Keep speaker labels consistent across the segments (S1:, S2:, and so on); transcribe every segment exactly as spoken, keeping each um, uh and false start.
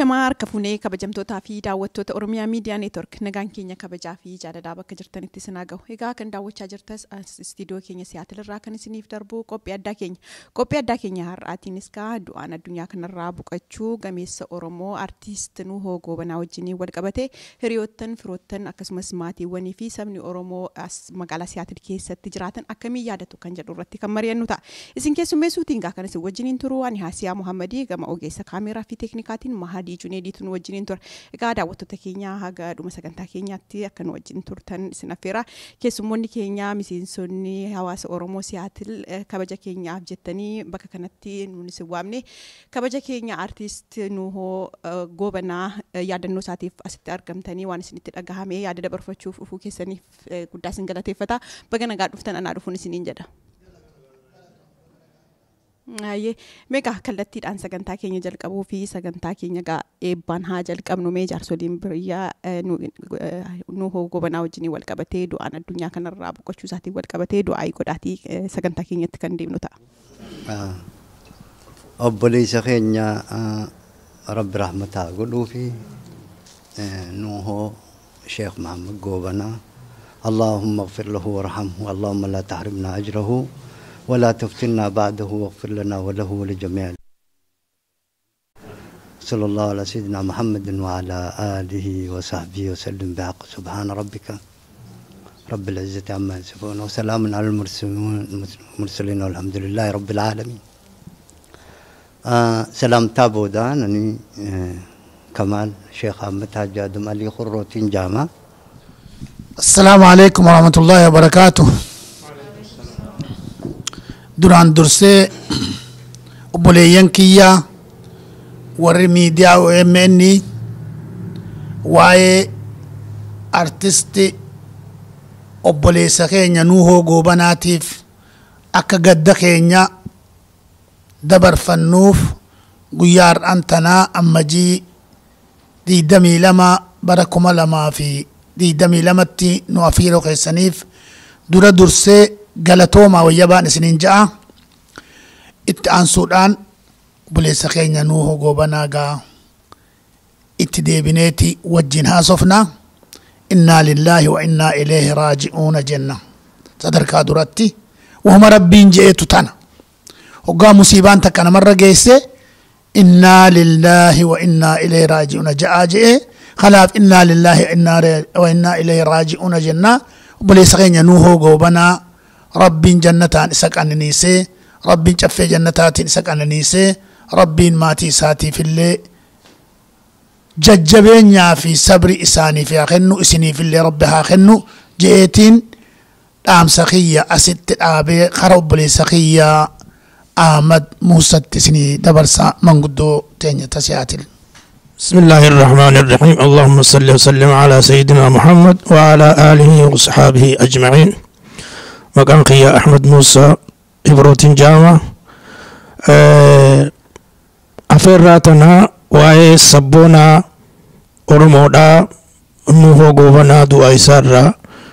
S1: Ashamaa harka fuunee kabajamtootaa fi daawwattoota Oromiyaa Miidiyaa Neetwork nagaan keenya kabajaa fi jaalalaa bakka jirtanitti isin haa ga'u. Egaa kan daawwachaa jirtas istiidiyoo keenya Siyaatil irraa kan isiniif darbu qophii addaa keenya. Qophii addaa keenya har'aatiinis kaa du'aan addunyaa kanarraa buqachuu gameessa Oromoo artiist Nuhoo Goobanaa wajjiniin wal qabatee hiriyoottan firoottan akkasumas maatiiwwanii fi sabni Oromoo magaalaa Siyaatil keessatti jiraatan akkamiin yaadatu kan jedhu irratti kan mari'annu ta'a. Isin keessummeessuutiin gaa kan isin wajjiniin turu ani Haasiyaa Muhammadii gama ogeessa kaameeraa fi teeknikaatiin Mahadii Juneediitu nu wajjiniin ture. Egaa daawwattoota keenya haga dhuma sagantaa keenyaatti akka nu wajjin turtan isin affeera. Keessummoonni keenya miseensonni hawaasa Oromoo Siyaatil kabaja keenyaaf jettanii bakka kanatti nuun isin waamne. Kabaja keenya artiist Nuhoo Goobanaa yaadannoo isaatiif asitti argamtanii waan isinitti dhagahame yaada dabarfachuuf dhufuu keessaniif guddaa isin galateeffata. Baga nagaa dhuftan anaa dhufuun isiniin jedha. Aye, mega kallattiidhaan sagantaa keenya jalqabuu fi sagantaa keenya gaa eebbaan haa jalqabnu mee jaarsoliin biyyaa Nuhoo Goobanaa wajjin wal qabatee du'aan addunyaa kanarraa boqochuu isaatiin wal qabatee du'aa godhaatii sagantaa keenyatti kan deemnu ta'a.
S2: Obboleessa keenya Rabbi rahmataa godhuu fi Nuhoo Sheekh Muhammad Goobanaa Allahumma ighfir lahu warhamhu Allahumma la tahrimna ajrahu ولا تفتنا بعده واغفر لنا وله ولجميع صلى الله على سيدنا محمد وعلى آله وصحبه وسلم بحق سبحان ربك رب العزة عما يصفون وسلام على المرسلين والحمد لله رب العالمين. آه سلام تابو دان أني آه كمال شيخ أحمد حاج آدم علي خروتين جامع.
S3: السلام عليكم ورحمة الله وبركاته. duraan dursee obboleeyyan kiyyaa warri miidiyaa O M N waa'ee artisti obboleessa keenya Nuhoo Goobanaatiif akka gadda keenya dabarfannuuf guyyaa har'aan tanaa ammajii digdamii lama bara kuma lamaa fi digdamii lamatti nu afiiroo keessaniif dura dursee galatooma wayyabaan isiniin ja'a itti aansuudhaan obboleessa keenya Nuhoo Goobanaa gaa itti deebineeti wajjin haasofna innaa lillaahi wa innaa ilayhi raaji'uuna jenna sadarkaa duratti wahuma rabbiin je'eetu tana hoggaa musiibaan takka namarra geesse innaa lillaahi wa innaa ilayhi raaji'uuna ja'aa je'e kanaaf innaa lillaahi wa innaa ilayhi raaji'uuna jenna obboleessa keenya Nuhoo Goobanaa ربين جنتان سكننيسه ربين شفي جنتات سكننيسه ربين ماتي ساتي في اللي ججبين يا في صبر إساني في خنو إسني في اللي ربها خنو جئتين أم سخية أست أبي خرب لي سخية أحمد موسى تسني دبرسا من قدو تانية تسياتل.
S4: بسم الله الرحمن الرحيم اللهم صل وسلم على سيدنا محمد وعلى آله وصحابه أجمعين. مقام قيا أحمد موسى إبروتين جامع أفراتنا واي سبونا أرمودا نوهو غوبنا دو أيسارا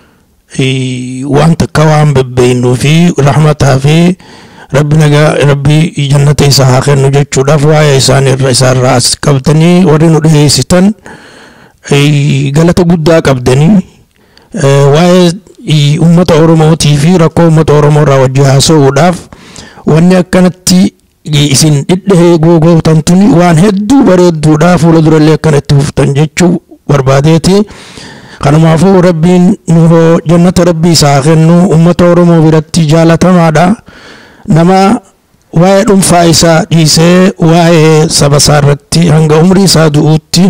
S4: وانت كوام ببينو في رحمتها في ربنا ربي جنة إساها خير نجد شدف واي إسان الرئيسار راس كبتني ورنو دهي ستن غلطة قدا كبتني واي ummata Oromootii fi rakkoo ummata Oromoo irraa wajjin haasa'uudhaaf wanni akkanatti isin dhidhee googootan tuni waan hedduu bareedduudhaa fuula durallee akkanatti huftan jechuu barbaadeeti. Kanumaafuu rabbiin Nuhoo jannata rabbii isaa kennu ummata Oromoo biratti jaalatamaadha. Nama waa'ee dhuunfaa isaa dhiisee waa'ee saba isaa irratti hanga umrii isaa du'uutti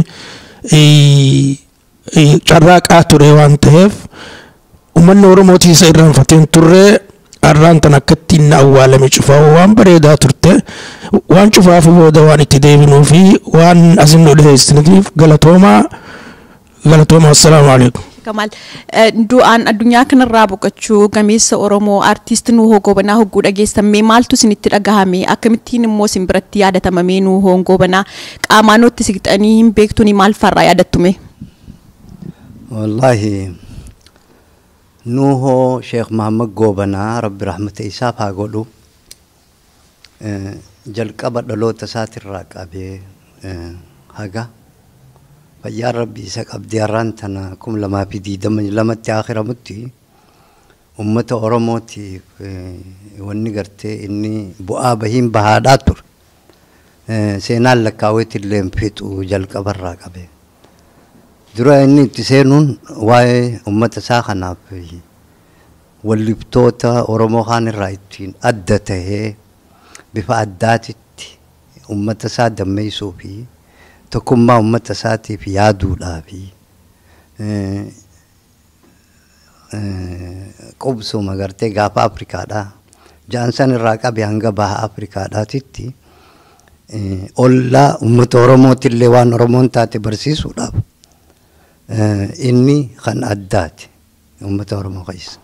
S4: carraaqaa ture waan ta'eef ummanni Oromootii isa irraanfateen turre arraan tan akkatti inni awwaalame cufaa waan bareedaa turte waan cufaaf booda waan itti deebinuu fi waan asin nu dhiheessiniif galatoomaa galatoomaa assalaamu alaikum.
S1: Kamal du'aan addunyaa kanarraa boqochuu gameessa Oromoo artiist Nuhoo Goobanaa hogguu dhageessamee maaltu isinitti dhagahame akkamittiin immoo isin biratti yaadatamame Nuhoon Goobanaa qaamaanootti siqxanii hin beektuuni maal farraa yaadattume?
S2: Wallaahi Nuhoo Sheekh Muhammad Goobanaa Rabbi rahmata isaaf haa godhu jalqaba dhaloota isaatirraa qabee haga fayyaa rabbii isa qabdee har'aan tana kum lamaa fi diidama lamatti akhiramutti ummata Oromootiif wanni gartee inni bu'aa bahiin bahaadhaa ture. Seenaan lakkaawweetillee fixu jalqabarraa qabe. Dura inni itti seenuun waa'ee ummata isaa kanaaf wallibtoota Oromoo kaan irraa ittiin adda tahee bifa addaatitti ummata isaa dammeessuu fi tokkummaa ummata isaatiif yaaduudhaa fi qubsuma gartee gaafa Afrikaadhaa jaansan irraa qabe hanga baha Afrikaadhaatitti ollaa ummata Oromootillee waan Oromoon taate barsiisuudhaaf inni kan addaati ummata Oromoo keessa.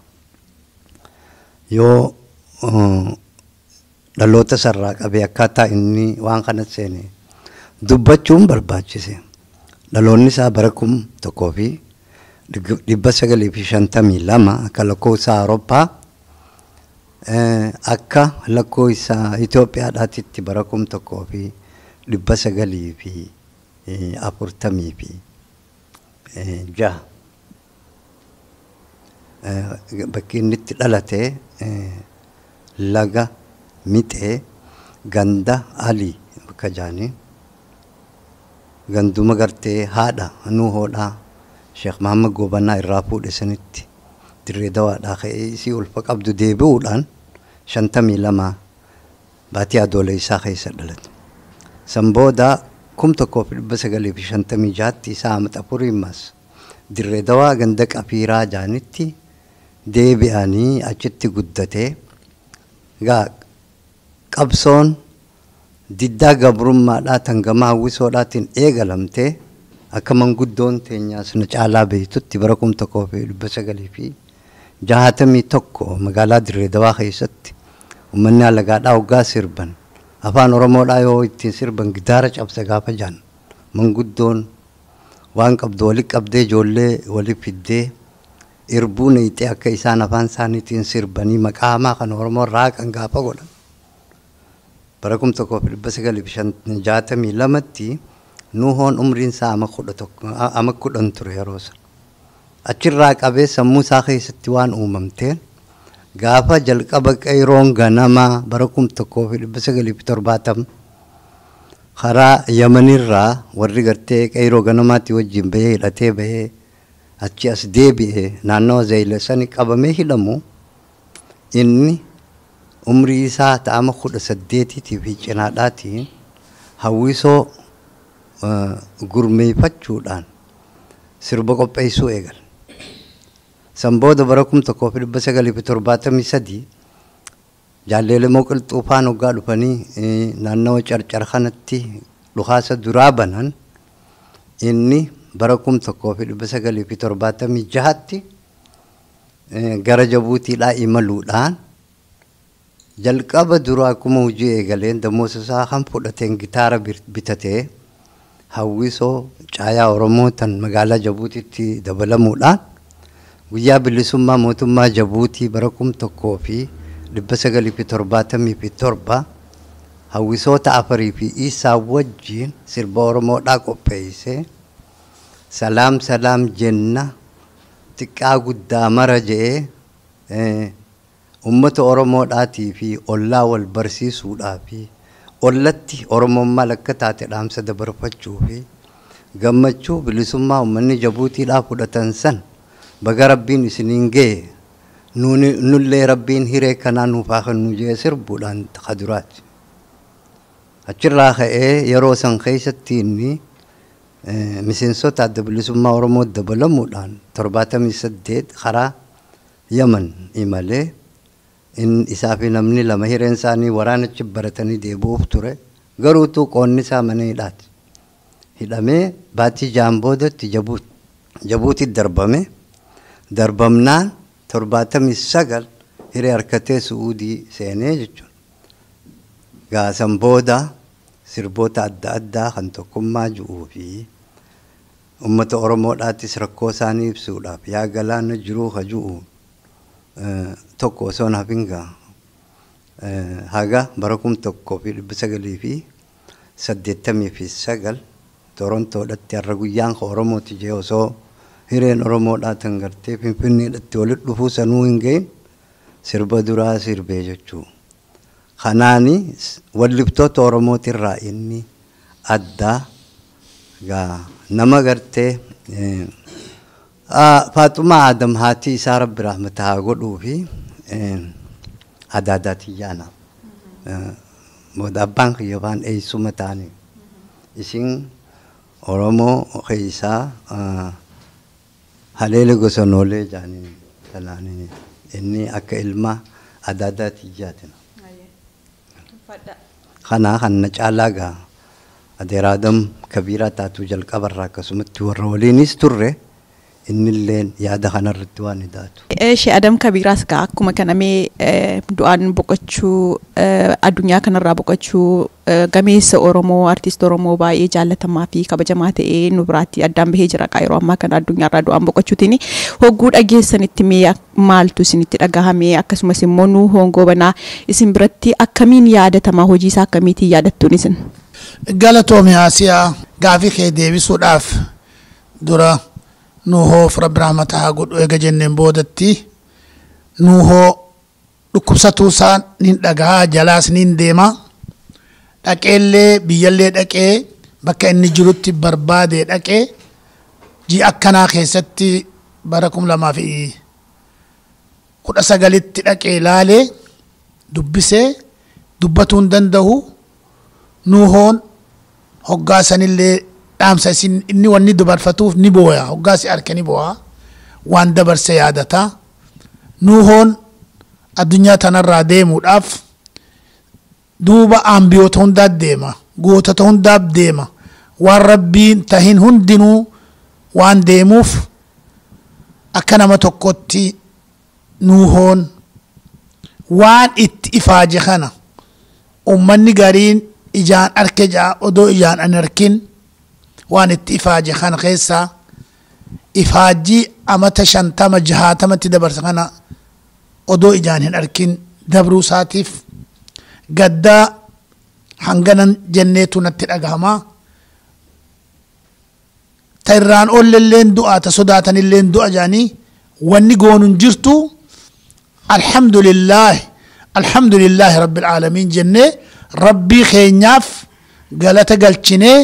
S2: Yoo dhaloota sarraa qabee akkaataa inni waan kana seene dubbachuun barbaachise. Dhaloonni isaa bara kum tokkoo fi dhibba sagalii fi shantamii lama akka lakkoofsa Awurooppaa akka lakkoofsa Itoophiyaadhaatitti bara kum tokkoo fi dhibba sagalii fi afurtamii fi jaha. Bakki inni itti dhalate laga Mixee ganda Alii bakka jaanii ganduma gartee haadha Nuuhoodhaa Sheekh Muhammad Gobanaa irraa fuudhe sanitti dirree dawaadhaa ka'ee isii ulfa qabdu deebi'uudhaan shantamii lama baatii adoolessaa keessa dhalate. San booda kum tokkoo fi dhibba sagalii fi shantamii jaatti isaa Amaxa Furiimas dirree dawaa ganda Qafiiraa jaanitti deebi'anii achitti guddatee gaa qabsoon diddaa gabrummaadhaa tangamaa hawwisoodhaatiin eegalamtee akka manguddoon teenyaas na caalaa beektutti bara kum tokkoo fi dhibba sagalii fi jahatamii tokko magaalaa dirree dawaa keessatti uummanni alagaadhaa hoggaa sirban afaan Oromoodhaa yoo ittiin sirban gitaara cabsa gaafa jaan manguddoon waan qabdu walitti qabdee ijoollee walitti fiddee irbuu neeyxee akka isaan afaan isaaniitiin sirbanii maqaa hamaa kan Oromoo raaqan gaafa godhan. Bara kum tokkoo fi dhibba sagalii fi jaatamii lamatti Nuuhoon umriin isaa ama kudhan ture yeroo sana. Achirraa qabee sammuu isaa keessatti waan uumamteen gaafa jalqaba Qayroon ganamaa bara kum tokkoo fi dhibba sagalii fi torbaatama karaa Yamanirraa warri gartee Qayroo ganamaatti wajjin bahee hidhatee bahee achi as deebi'ee naannawa Zayle sani qabamee hidhamu inni umrii isaa ta'ama kudha saddeetiitii fi cinaadhaatiin hawwisoo gurmeeffachuudhaan sirba qopheessuu eegale. San booda bara kum tokkoo fi dhibba sagalii fi torbaatamii sadii jaalleelee Qilxuu faan hoggaa dhufanii naannawa Carcar kanatti dhukaasa duraa banan inni bara kum tokkoo fi dhibba sagalii fi torbaatamii jahatti gara Jabuutiidhaa imaluudhaan jalqaba duraa akkuma hojii eegaleen damoosa isaa kan fudhateen gitaara bitatee hawwisoo caayaa Oromoo tan magaalaa Jabuutiitti dabalamuudhaan guyyaa bilisummaa mootummaa Jabuutii bara kum tokkoo fi dhibba sagalii fi torbaatamii fi torba hawwisoota afarii fi isaa wajjin sirba Oromoodhaa qopheessee salaam salaam jenna xiqqaa guddaa mara jedhee ummata Oromoodhaatii fi ollaa wal barsiisuudhaa fi ollatti Oromoon maal akka taate dhaamsa dabarfachuu fi gammachuu bilisummaa uummanni Jabuutiidhaa fudhatan san baga Rabbiin isiniin ga'e nullee Rabbiin hiree kanaa nuuf haa kennu jedhee sirbuudhaan kaduraati. Achirraa ka'ee yeroo san keessatti inni miseensota adda bilisummaa Oromoo dabalamuudhaan torbaatamii saddeet karaa Yaman imalee isaa fi namni lama hireen isaanii waraanachi baratanii deebi'uuf ture garuutuu qoonni isaa mana hidhaati. Hidhamee baatii jaan boodatti Jabuuti darbame darbamnaan torbaatamii sagal hiree harkatee Suudii seenee jechuudha. Gaasan booda sirboota adda addaa kan tokkummaa ji'uu fi ummata Oromoodhaattis rakkoo isaanii ibsuudhaaf yaa galaana jiruu ka ji'u tokko osoo naaf hin gaa haga bara kum tokkoo fi dhibba sagalii fi saddeettamii fi sagal Torontoodhatti har'a guyyaan Oromooti jee osoo hireen Oromoodhaa tan gartee Finfinneedhatti walitti dhufuu sanuu hin gahin sirba duraa sirbee jechuu. Kanaani wallibtoota Oromootirraa inni addaa gaa nama gartee Faatuma Adam haati isaa Rabbi rahmata haa godhuu fi adaadaatiyyaana. Booda abbaan kiyya waan eessuma taane isin Oromoo keessaa haleele gosa noolee jaaniin talaaniin inni akka ilma adaadaatiyyaatina. Kana kan caalaa gaa adeeraadam kabiiraa taatu jalqabarraa akkasumatti warra waliinis turre innilleen yaada kanarratti waan idaatu.
S1: Shee Adam Kabiiraas gaa akkuma kanamee du'aan boqochuu addunyaa kanarraa boqochuu gameessa Oromoo artiist Oromoo baay'ee jaallatamaa fi kabajamaa ta'ee nu biraatti addaan bahee jira qa yeroo ammaa kana addunyaarraa du'aan boqochuutiin hogguu dhageessanitti mee maaltu isinitti dhagahame akkasumas immoo nu hongoo banaa isin biratti akkamiin yaadatamaa hojii isaa akkamiitiin yaadattuun isin?
S3: Galatoomii Asiyaa gaafii kee deebisuudhaaf dura nuuhoo Rabbi rahmata haa godhu eega jenneen boodatti nuuhoo dhukkubsatuu isaa nin dhagahaa jalaas nin deema dhaqeellee biyyallee dhaqee bakka inni jirutti barbaadee dhaqee ji akkanaa keessatti bara kum lamaa fi kudha sagalitti dhaqee laalee dubbisee dubbatuu hin danda'u nuuhoon hoggaasanillee dhaamsa isin inni wanni dabarfatuuf ni booya hoggaasi arke ni booya waan dabarse yaadata nuuhoon addunyaa tanarraa deemuudhaaf duuba ambiyoota hundaat deema gootota hundaaf deema waan rabbiin tahin hundinuu waan deemuuf akka nama tokkotti nuuhoon waan itti ifaaje kana ummanni gariin ijaan arke jaa odoo ijaan an arkin waan itti ifaaje kana keessa ifaajii amata shantama jahaatamatti dabarsa kana odoo ijaan hin arkin dabruu isaatiif gaddaa hanganan jenneetu natti dhagahama ta irraan ollelleen du'a ta sodaatanilleen du'a jaanii wanni goonun jirtu alhamdulillahi alhamdulillahi rabbil aalamiin jennee rabbii keenyaaf galata galchinee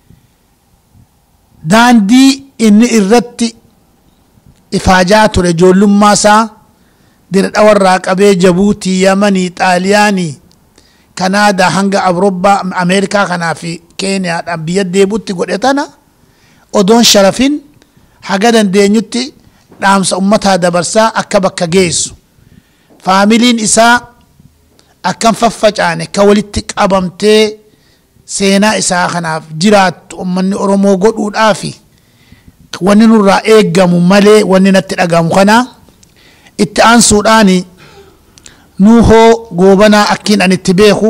S3: daandii inni irratti ifaajaa ture ijoollummaa isaa dira dhawarraa qabee Jabuutii, Yamanii, Xaaliyaanii, Kanaadaa hanga Awurooppaa, Ameerikaa kanaa fi Keeniyaadhaan biyya deebuutti godhe tana odoon sharafin haga dandeenyutti dhaamsa ummataa dabarsaa akka bakka geessu. Faamiliin isaa akkam faffacaane ka walitti qabamtee seenaa isaa kanaaf jiraattu ummanni Oromoo godhuudhaafi wanni nurraa eeggamu malee wanni natti dhagahamu kana itti aansuudhaani nuuhoo goobanaa akkiin an itti beeku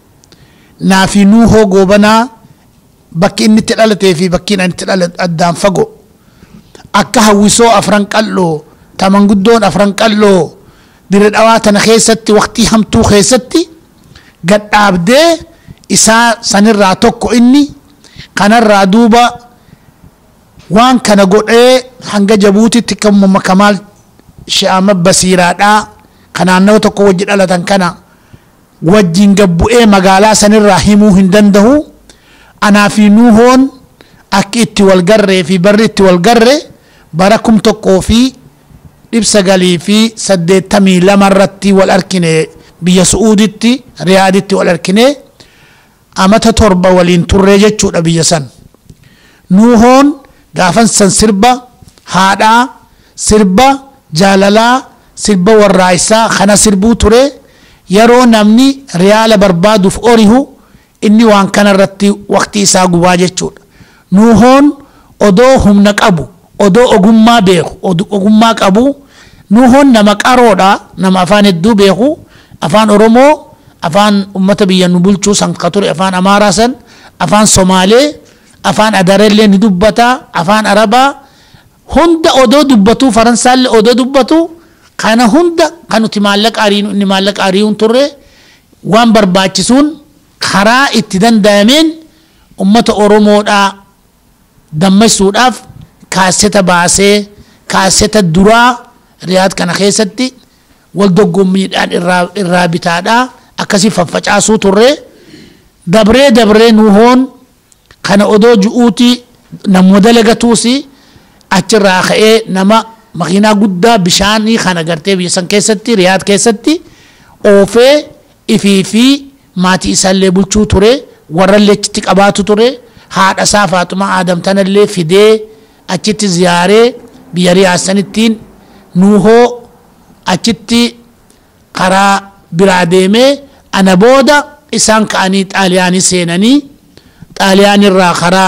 S3: naafi nuuhoo goobanaa bakki inni itti dhalatee fi bakkiin an itti dhalate addaan fago akka hawwisoo afran qal'oo tamanguddoon afran qal'oo dire dhawaa tana keessatti waqtii hamtuu keessatti gadhaabdee isaa sanirraa tokko inni kanarraa duuba waan kana godhee hanga Jabuutitti kamuma Kamaal She'ama Basiiraadhaa kanaannoo tokko wajji dhalatan kana wajjin gabbu'ee magaalaa sanirraa himuu hin danda'u anaa fi nuuhoon akka itti wal garree fi barri itti wal garre bara kum tokkoo fi dhibba sagalii fi saddeettamii lama irratti wal arkine biyya Su'uuditti Riyaaditti wal arkine amata torba waliin turree jechuudha biyya san nuuhoon gaafan san sirba haadhaa sirba jaalalaa sirba warraaysaa kana sirbuu ture yeroo namni riyaala barbaaduuf orihu inni waan kana irratti waqtii isaa gubaa jechuudha nuuhoon odoo humna qabu odoo ogummaa beeku ogummaa qabu nuuhoon nama qaroodha nama afaan hedduu beeku afaan Oromoo afaan ummata biyya nu bulchuu san ka ture afaan Amaaraa san afaan Somaalee afaan Adarellee ni dubbata afaan Arabaa hunda odoo dubbatu Faransaallee odoo dubbatu kana hunda kanuti maallaqa ariinu inni maallaqa ariiun turre waan barbaachisuun karaa itti danda'ameen ummata Oromoodhaa dammaysuudhaaf kaaseta baasee kaaseta duraa riyaad kana keessatti wal doggommiidhaan irraa irraa bitaadhaa akkasii faffacaasuu turre dabree dabree nuuhoon kana odoo ju'uuti namni dalagatuusi achirraa ka'ee nama makiinaa guddaa bishaanii kana gartee biyya san keessatti riyaad keessatti oofee ifii fi maatii isaallee bulchuu ture warrallee achitti qabaatu ture haadha isaa Faaxumaa Aadam tanallee fidee achitti ziyaaree biyya riyaad sanittiin nuuhoo achitti karaa biraa deemee ana booda isaan ka'anii xaaliyaanii seenanii xaaliyaanirraa karaa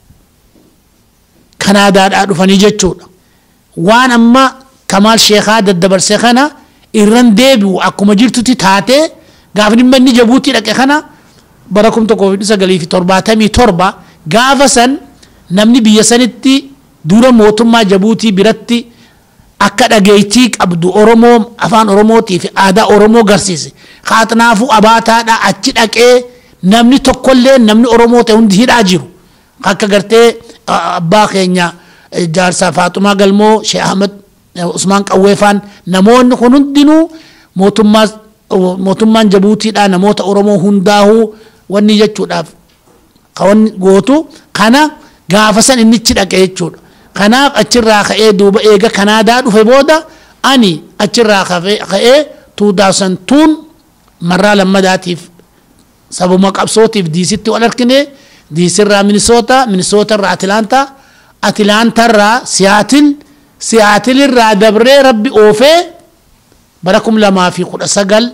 S3: kanaadaadhaa dhufanii jechuudha waan amma Kamaal Sheekhaa daddabarsee kana irran deebi'u akkuma jirtutti taatee gaafa dhimma inni Jabuutii dhaqe kana bara kum tokkoo fi sagalii fi torbaatamii torba gaafa san namni biyya sanitti dura mootummaa Jabuutii biratti akka dhageettii qabdu Oromoo afaan Oromootii fi aadaa Oromoo garsiise khaatnaafuu abaataadha achi dhaqee namni tokkollee namni Oromoo ta'e hundi hidhaa jiru akka gartee abbaa keenya jaarsaa Faaxumaa Galmoo Sheekh Ahmed Usmaan Qawweefaan namoonni kun hundinuu mootummaa mootummaan Jabuutiidha namoota Oromoo hundaa'uu wanni jechuudhaaf kawan gootu kana gaafa san inni achi dhaqe jechuudha kanaaf achirraa ka'ee duuba eega Kanaadaa dhufe booda ani achirraa ka'ee two thousand two marraa lammadaatiif sabuma qabsootiif diisitti wal argine diisirraa Minisoota Minisootarraa Atilaantaa Atilaantarraa Siyaatil Siyaatilirraa dabree rabbi oofee bara kum lamaa fi kudha sagal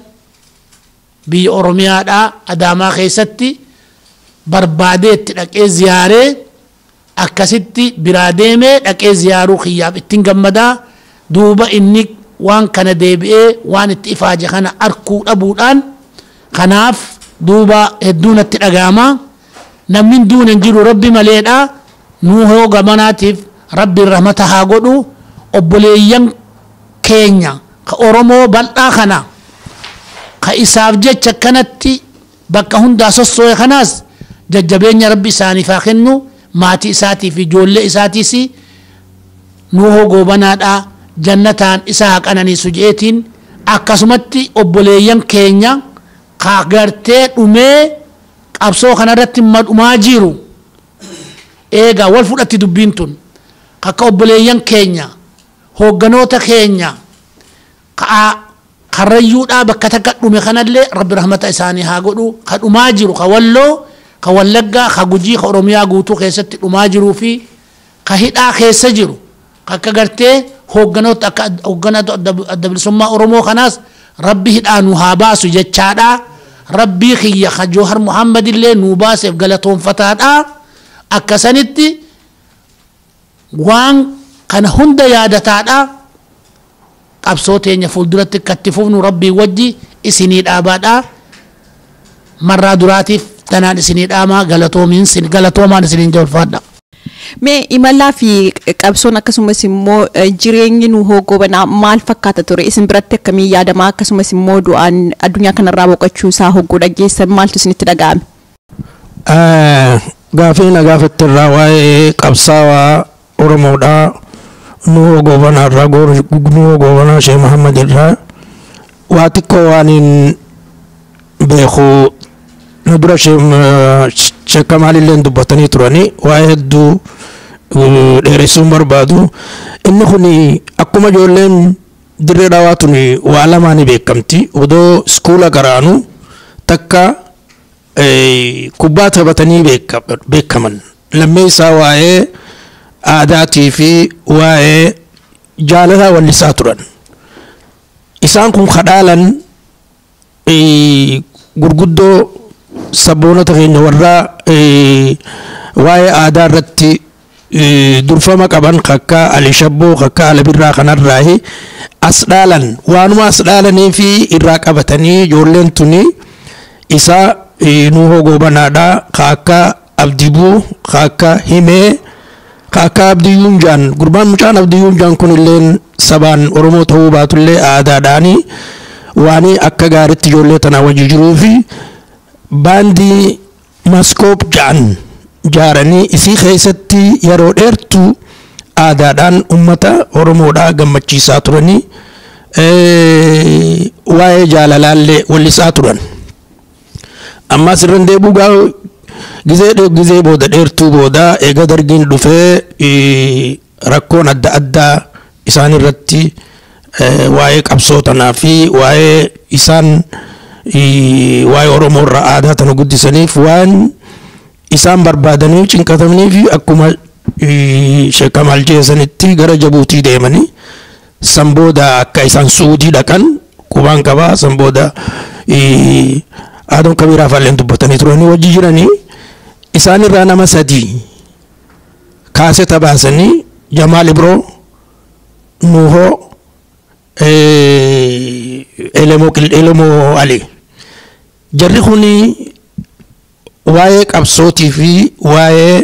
S3: biyya Oromiyaadhaa Adaamaa keessatti barbaadee itti dhaqee ziyaaree akkasitti biraa deemee dhaqee ziyaaruu kiyyaaf ittiin gammadaa duuba inni waan kana deebi'ee waan itti ifaaje kana arkuu dhabuudhaan kanaaf duuba hedduu natti dhaga'ama namni duune hin jiru rabbi maleedha nuuhoo gamanaatiif rabbi rahmata haa godhu obboleeyyan keenya ka Oromoo bal'aa kana ka isaaf jecha kanatti bakka hundaa sossoo'e kanaas jajjabeenya rabbi isaaniif haa kennu maatii isaatii fi ijoollee isaatiis nuuhoo goobanaadhaa jannataan isaa haa qananiisu je'eetiin akkasumatti obboleeyyan keenya ka gartee dhumee qabsoo kanarratti madhumaa jiru eegaa wal fudhatti dubbiin tun akka obboleeyyan keenya hoogganoota keenya ka karrayyuudhaa bakka takka dhume kanallee rabbi rahmata isaanii haa godhu ka dhumaa jiru ka Walloo ka Wallaggaa ka Gujii ka Oromiyaa guutuu keessatti dhumaa jiruu fi ka hidhaa keessa jiru akka gartee hoogganoota akka hoogganoota adda bilisummaa Oromoo kanaas rabbi hidhaa nu haa baasu jechaadha rabbii kiyya ka Jawhar Muhammad illee nu baaseef galatoonfataadha akkasanitti waan kana hunda yaadataadha qabsoo teenya fuulduratti katti fufnu rabbii wajji isinii dhaabaadha marraa duraatiif tanaan isinii dhaamaa galatoomiin sin galatoomaan isiniin jawalfaadha.
S1: Mee imalaa fi qabsoon akkasumas immoo jireenyi nuuhoo goobanaa maal fakkaata ture isin biratti akkamii yaadama akkasumas immoo du'aan addunyaa kanarraa boqochuu isaa hogguu dhageessan maaltu isinitti dhaga'ame?
S4: Gaafii na gaafatti irraa waa'ee qabsaawaa Oromoodhaa nuuhoo goobanaa irraa nuuhoo goobanaa Sheekh Muhammad irraa waa xiqqoo waan hin beeku na dura Sheekh Kamaal illee dubbatanii turanii waa'ee hedduu dheeressuun barbaadu inni kun akkuma ijoolleen dirree dhawaa tun waa lamaan ni beekamti odoo iskuula garaanu takka kubbaa taphatanii beekaman lammee isaa waa'ee aadaatii fi waa'ee jaalalaa wallisaa turan isaan kun kadhaalan gurguddoo sabboonota keenya warraa waa'ee aadaa irratti durfama qaban akka Ali Shabboo akka Alabirraa kanarraa as dhaalan waanuma as dhaalanii fi irraa qabatanii ijoolleen tuni isaa nuuhoo goobanaadhaa akka Abdibuu akka Himee akka Abdiyyuun Jaan gurbaan mucaan Abdiyyuun Jaan kun illeen sabaan Oromoo ta'uu baatullee aadaadhaanii waan akka gaaritti ijoollee tanaa wajji jiruu fi baandii maskoop jaan jaaranii isii keessatti yeroo dheertuu aadaadhaan ummata Oromoodhaa gammachiisaa turanii waa'ee jaalalaallee wallisaa turan. Amma sirriin deebuu gaa gizee gizee booda dheertuu booda eega dargiin dhufee rakkoon adda addaa isaan irratti waa'ee qabsoo tanaa fi waa'ee isaan waa'ee Oromoo irraa aadaa tana guddisaniif waan isaan barbaadanii cinqatamanii fi akkuma Sheekh Kamal jeesanitti gara Jabuutii deemanii san booda akka isaan Suudii dhaqan qubaan qabaa. San booda Aadam Kabiraa faalleen dubbatanii turanii wajji jiranii isaan irraa nama sadii kaaseta baasanii Jamaal Ibroo Nuhoo Elemoo Elemoo Ali jarri kuni waa'ee qabsootii fi waa'ee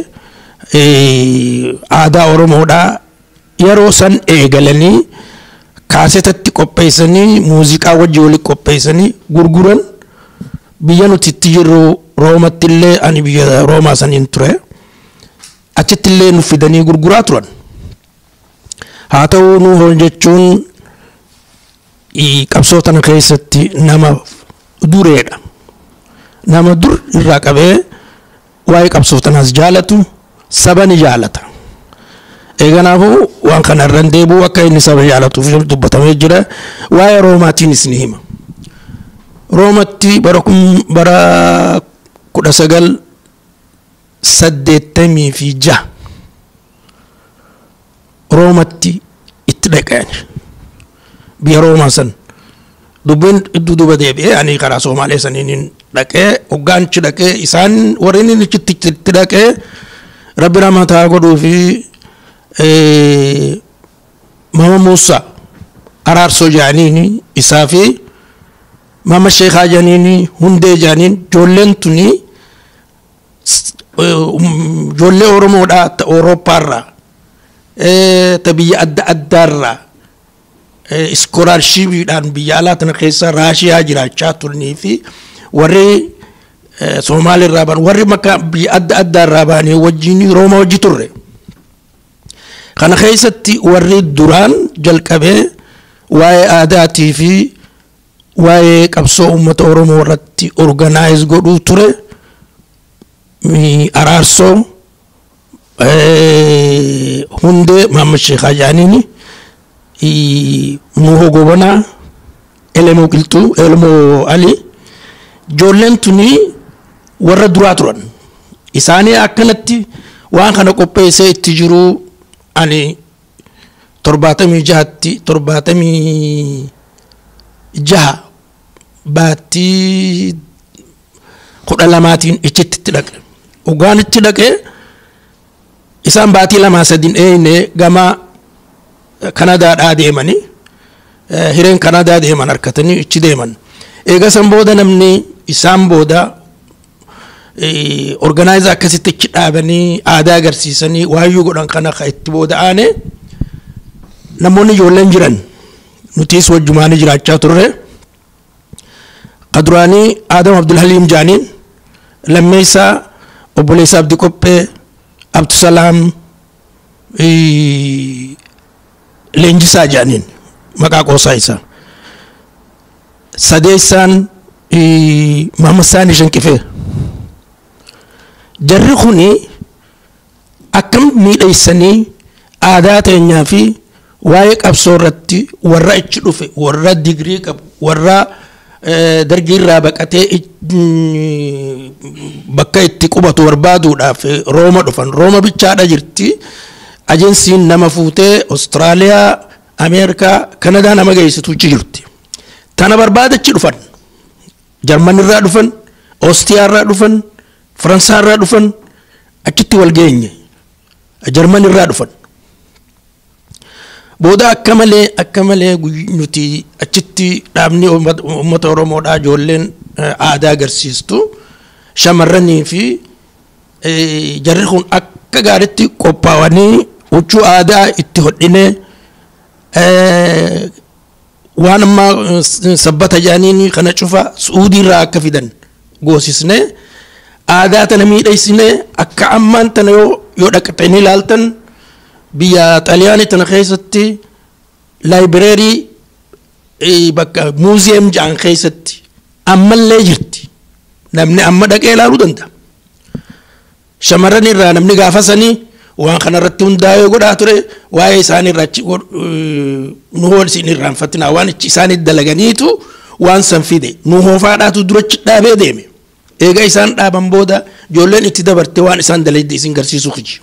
S4: aadaa Oromoodhaa yeroo san eegalanii kaasetatti qopheessanii muuziqaa wajji walitti qopheessanii gurguran. Biyya nuti itti jirru Roomatti illee ani biyya Roomaa saniin ture achitti illee nu fidanii gurguraa turan. Haa ta'uu Nuhoo jechuun qabsoo tana keessatti nama dureedha. Nama dur irraa qabee waa'ee qabsoo tanaas jaalatu saba ni jaalata. Eeganaafuu waan kana irraan deebuu akka inni saba jaalatuuf dubbatamee jira. Waa'ee Roomaatiinis ni hima. Roomatti bara bara kudha sagal saddeettamii fi jaha Roomatti itti dhaqan biyya Roomaa san dubbiin iddoo duba deebi'ee ani karaa Somaalee saniin dhaqee hoggaanchi dhaqee isaan warreen inni itti dhaqee Rabbi ramataa godhuu fi Mama Muusaa Araarsoo jaaniini isaa fi Mama Sheekhaa jaaniini hundee jaaniin ijoolleen tuni ijoollee Oromoodhaa ta Awurooppaarraa ta biyya adda addaarraa iskoolaarshiipiidhaan biyya alaa tana keessa Raashiyaa jiraachaa turanii fi warri Somaaliirraa ba'an warri makka biyya adda addaarraa ba'anii wajjin Rooma wajji turre. Kana keessatti warri duraan jalqabee waa'ee aadaatii fi waa'ee qabsoo uummata Oromoo irratti organize godhuu ture Araarsoo hundee Maamad Sheekhaa jaaniini Nuhoo Gobanaa Elemoo Qilxuu Elemoo Ali ijoolleen tuni warra duraa turan. Isaanii akkanatti waan kana qopheessee itti jiru ani torbaatamii jahatti torbaatamii jaha baattii kudha lamaatiin ichitti dhaqe. Ugaan itti dhaqe isaan baatii lamaa sadiin eeyne gama Kanadaadhaa deemanii hireen Kanadaa deeman harkatanii ichi deeman. Eega san booda namni isaan booda organize akkasitti ichi dhaabanii aadaa agarsiisanii waayyuu godhan kana itti booda aane namoonni ijoolleen jiran nutis wajjumaanii jiraachaa turre. Qaduraanii Adam Abdul Haliim jaaniin lammeessaa obboleessa Abdi Qophee Abdusalaam Leenjisaa jaaniin maqaa qoosaa isaa. Sadeessaan Maamad Saanii Shanqifee. Jarri kuni akkam miidheessanii aadaa teenyaa fi waa'ee qabsoo irratti warra ichi dhufe warra digrii qabu warra dargii irraa baqatee bakka itti qubatu barbaaduudhaaf Rooma dhufan. Rooma bichaadha jirti. Ajensiin nama fuutee Austraaliyaa, Ameerikaa, Kanadaa nama geessitu ichi jirti. Tana barbaadachi dhufan. Jarman irraa dhufan, Oostiyaa irraa dhufan, Faransaa irraa dhufan, achitti wal geenye. Jarman irraa dhufan. Booda akka malee akka malee nuti achitti dhaabni uummata Oromoodhaa ijoolleen aadaa agarsiistu shamarranii fi jarri kun akka gaariitti qophaa'anii huccuu aadaa itti hodhinee waan amma sabbata jaaniin kana cufa Suudii irraa akka fidan goosisnee aadaa tana miidheessinee akka ammaan tana yoo yoo dhaqxanii ilaaltan biyya xaaliyaanii tana keessatti laayibireerii bakka muuziyeem ja'an keessatti ammallee jirti namni amma dhaqee ilaaluu danda'a. Shamarran irraa namni gaafasanii waan kanarratti hundaa'ee godhaa ture waa'ee isaanii irratti nu hool isin irraanfatinaa waan ichi isaanii dalaganiitu waan san fide nu hoofaadhaatu durachi dhaabee deeme. Eega isaan dhaaban booda ijoolleen itti dabarte waan isaan dalagde isin garsiisuu kiji.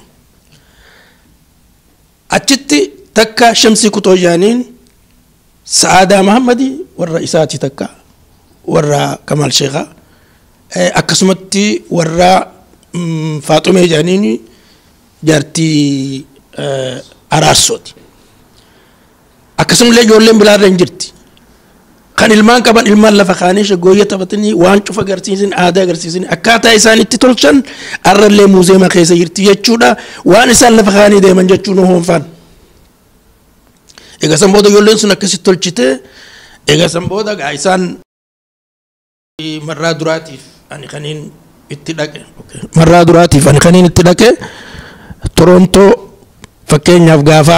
S4: Achitti takka Shamsii Kutoojaaniin Sa'aadaa Mahammadii warra isaati takka warra Kamal Sheekhaa akkasumatti warra Faaxumee Jaaniin jaartii Araarsooti. Akkasumallee ijoolleen bilaarra hin jirti. Kan ilmaan qaban ilmaan lafa kaanii shaggooyyee taphatanii waan cufa agarsiisan aadaa agarsiisan akkaataa isaan itti tolchan arrallee muuzeema keessa jirti jechuudha waan isaan lafa kaanii deeman jechuun hoonfaan. Egaa san booda ijoolleen sun akkasitti tolchite egaa san booda gaa isaan marraa duraatiif ani kaniin itti dhaqe marraa duraatiif ani kaniin itti dhaqe Torontoo fakkeenyaaf gaafa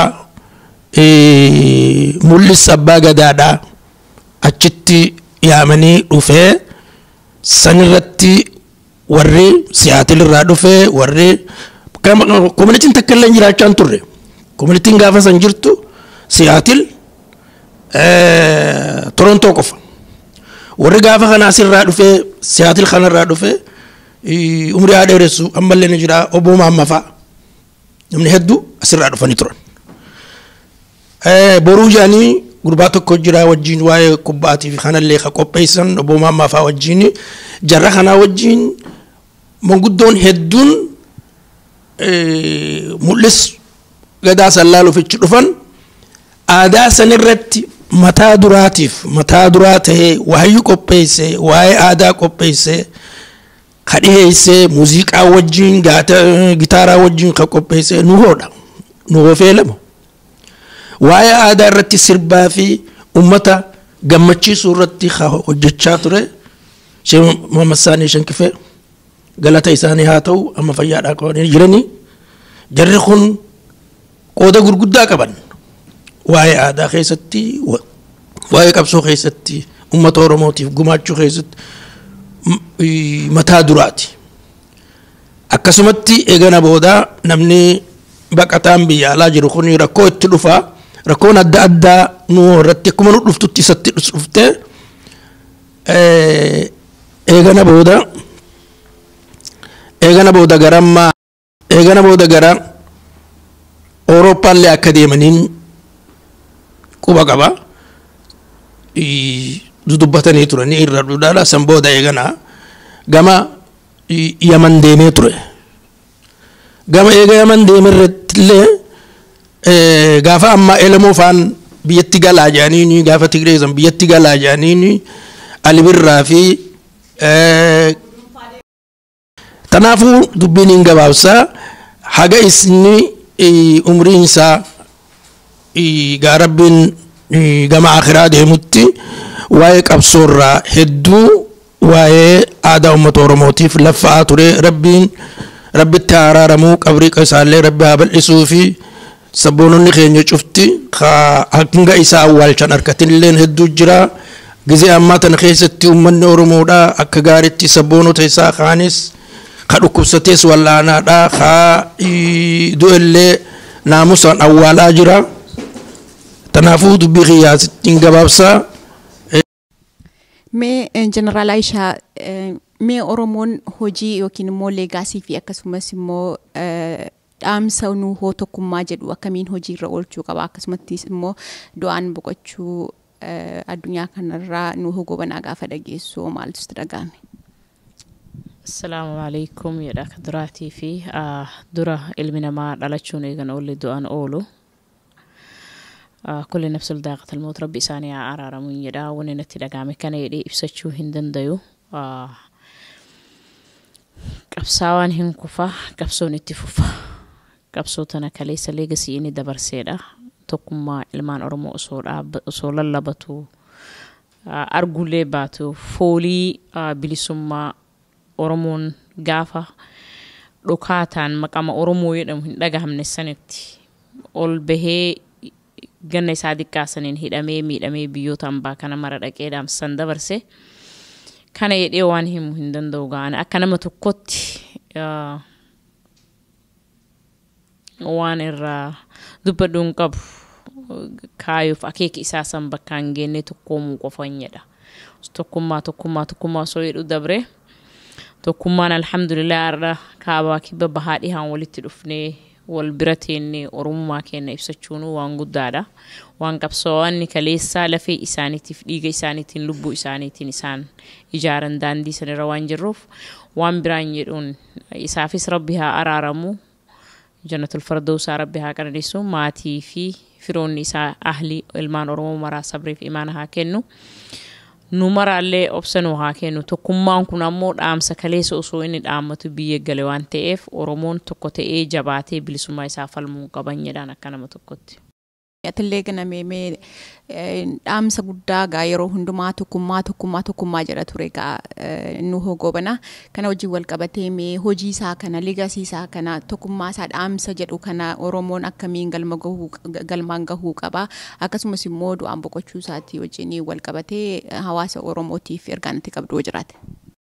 S4: mul'is abbaa gadaadhaa achitti yaamanii dhufee sanirratti warri Siyaatil irraa dhufee warri koominitiin takka illee jiraachaa hin turre koominitiin gaafa san jirtu Siyaatil Torontoo qofa warri gaafa kana asirraa dhufee Siyaatil kanarraa dhufee umrii haa dheeressu ammallee ni jira obbo Maamma fa'a namni hedduu asirraa dhufanii turan. Boruu jaanii gurbaa tokko jira wajjin waa'ee kubbaatii fi kanallee ka qopheessan obbo Maamma fa'a wajjin jarra kanaa wajjin manguddoon hedduun mul'is gadaa sallaaluuf ichi dhufan aadaa sanirratti mataa duraatiif mataa duraa ta'ee waa'ee qopheessee waa'ee aadaa qopheessee kadhiheessee muuziqaa wajjin gitaaraa wajjin ka qopheessee nu hoodha nu hoofee lama waa'ee aadaa irratti sirbaa fi ummata gammachiisuu irratti hojjechaa ture Sheekh Muhammad Saanii Shankifee galata isaanii haa ta'u amma fayyaadhaa qabanii jiranii jarri kun qooda gurguddaa qaban waa'ee aadaa keessatti waa'ee qabsoo keessatti ummata Oromootiif gumaachuu keessatti mataa duraati. Akkasumatti eegana booda namni baqataan biyya alaa jiru kun rakkoo itti dhufaa rakkoon adda addaa nu irratti akkuma nu dhuftutti isatti dhuftee eegana booda eegana booda garammaa eegana booda gara Awurooppaallee akka deemaniin quba qaba dudubbatanii turanii irra duudhaadha san booda eegana gama Yaman deemee ture gama eega Yaman deemerrattillee gaafa amma Elamoo faan biyyatti galaa jaaniini gaafa Tigreezan biyyatti galaa jaaniini Ali Birraa fi tanaafuu dubbiin hin gabaabsaa haga isni umriin isaa gaa Rabbiin gama akhiraa deemutti waa'ee qabsoorraa hedduu waa'ee aadaa uummata Oromootiif laffa'aa ture Rabbiin rabbitti araaramuu qabrii isaallee Rabbi haa bal'isuu fi sabboononni keenya cufti hanga isaa awwaalchan harkatillee hedduu jira gizee ammaa tana keessatti uummanni Oromoodha akka gaariitti sabboonota isaa kaanis ka dhukkubsatees wallaanaadha ka du'ellee naamusaan awwaalaa jira tanaafuu dubbii qiyyaasittiin gabaabsaa.
S1: Mee Jeneraal Aishaa mee Oromoon hojii yookiin immoo leegaasii fi akkasumas immoo dhaamsa nu hoo tokkummaa jedhu akkamiin hojiirra oolchuu qaba akkasumattis immoo du'aan boqochuu addunyaa kanarraa nu hogobanaa gaafa dhageessu maaltu sitti dhagahame?
S5: Assalaamu alaykum jedha duraatii fi dura ilmi namaa dhalachuun eegan oolli du'aan oolu. كل نفس الذائقة الموت ربي إساني عرارة من يدا وننتي دقامي كان يدي إبساتشو هندن ديو كبساوان هنكوفا كبسو نتفوفا كبسو تنا كليسا ليغسي إني دبر سيدا توكما إلمان أرمو أصول أصول اللباتو أرغولي باتو فولي بلسما أرمون غافا dhokaataan maqama Oromoo jedhamu hin dhagahamne sanitti ol bahee ganna isaa xiqqaasaniin hidhamee miidhamee biyyoota hambaa kana mara dhaqee dhaamsan dabarse kana jedhee waan himu hin danda'u gaana akka nama tokkotti waan irraa dubbadhuun qabu kaayuuf akeeki isaa san bakkaan geenne tokkoomuu qofan jedha tokkummaa tokkummaa tokkummaa soo jedhu dabre tokkummaan alhamdulillah irra kaabaa kibba bahaa dhihaan walitti dhufnee wal bira teennee oromummaa keenya ibsachuun waan guddaadha waan qabsoonni kaleessaa lafee isaaniitiif dhiiga isaaniitiin lubbuu isaaniitiin isaan ijaaran daandii sanirra waan jirruuf waan biraan jedhuun isaafis rabbi haa araaramu jannatul firdawsaa rabbi haa qananiisu maatii fi firoonni isaa ahli ilmaan oromoo maraa sabriif imaana haa kennu nu maraallee obsanuu haa kennu tokkummaan kun ammoo dhaamsa kaleessa osoo inni dhaammatu biyya gale waan ta'eef oromoon tokko ta'ee jabaatee bilisummaa isaa falmuu qaban jedhaan akka nama tokkotti.
S1: Atillee ganamee mee dhaamsa guddaa gaa yeroo hundumaa tokkummaa tokkummaa tokkummaa jedha ture gaa nu hogoobana kana hojii wal qabatee mee hojii isaa kana legacy isaa kana tokkummaa isaa dhaamsa jedhu kana Oromoon akkamiin galma gahuu galmaan gahuu qaba akkasumas immoo du'aan boqochuu isaatii wajjin wal qabatee hawaasa Oromootiif ergaan itti qabdu jiraate.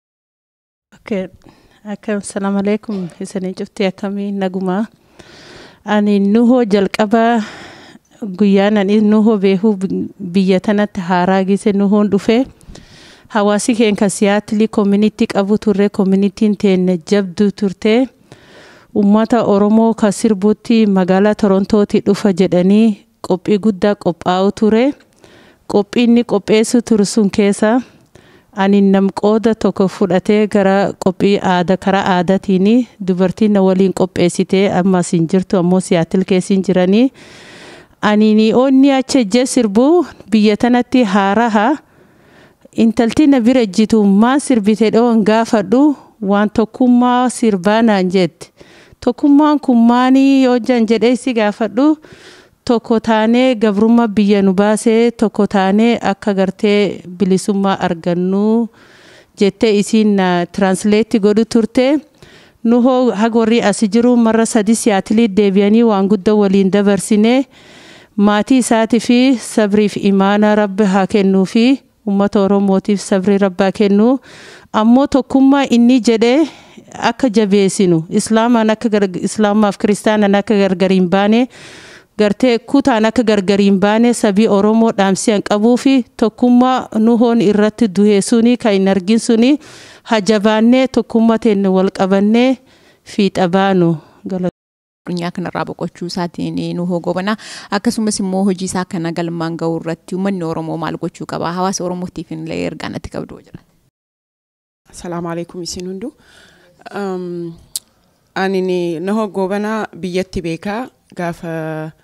S6: Okay, akka assalamu alaykum isanii cufti akkamiin naguma ani nuhoo jalqabaa guyyaan ani nuhoo beehu biyya tanatti haaraa gise nuhoon dhufe hawaasi keenya siyaatli community qabu turre communityin teenne jabdu turte ummata Oromoo ka sirbuutti magaalaa Torontooti dhufa jedhanii qophii guddaa qophaa'u ture qophiinni qopheessu ture sun keessa ani nam qooda tokko fudhatee gara qophii aadaa karaa aadaatiin dubartiin waliin qopheessitee amma sin jirtu ammoo siyaatli keessin jiranii ani ni onni ache jesirbu biyya tanatti haaraha intalti na bira jitu maa sirbite dhoon gaafadhu waan tokkummaa sirbaanaan jette tokkummaan kun maanii yoo jan jedhee si gaafadhu tokko taanee gabrummaa biyya nu baasee tokko taanee akka gartee bilisummaa argannu jettee isiin na translate godhu turte nuhoo hagorri asi jiru marra sadi siyaatilii deebi'anii waan guddaa waliin dabarsine maatii isaati fi sabriif imaana rabbi haa kennuu fi ummata Oromootiif sabri rabbaa kennu ammoo tokkummaa inni jedhee akka jabeessinu islaamaan akka islaamaaf kiristaanaan akka gargariin baane gartee kutaan akka gargariin baane sabii Oromoo dhaamsiyan qabuu fi tokkummaa nuhoon irratti duheessuni kan hin argin suni hajabaannee tokkummaa teenne wal qabannee fiixa baanu
S1: Dunya kana irraa boqochuu isaatiin nu hogoobana akkasumas immoo hojii isaa kana galmaan ga'uu irratti uummanni Oromoo maal gochuu qaba hawaasa Oromootiif illee ergaan itti qabdu jira.
S7: Assalamu alaykum isin hundu um ani nu hogoobana biyyatti beekaa gaafa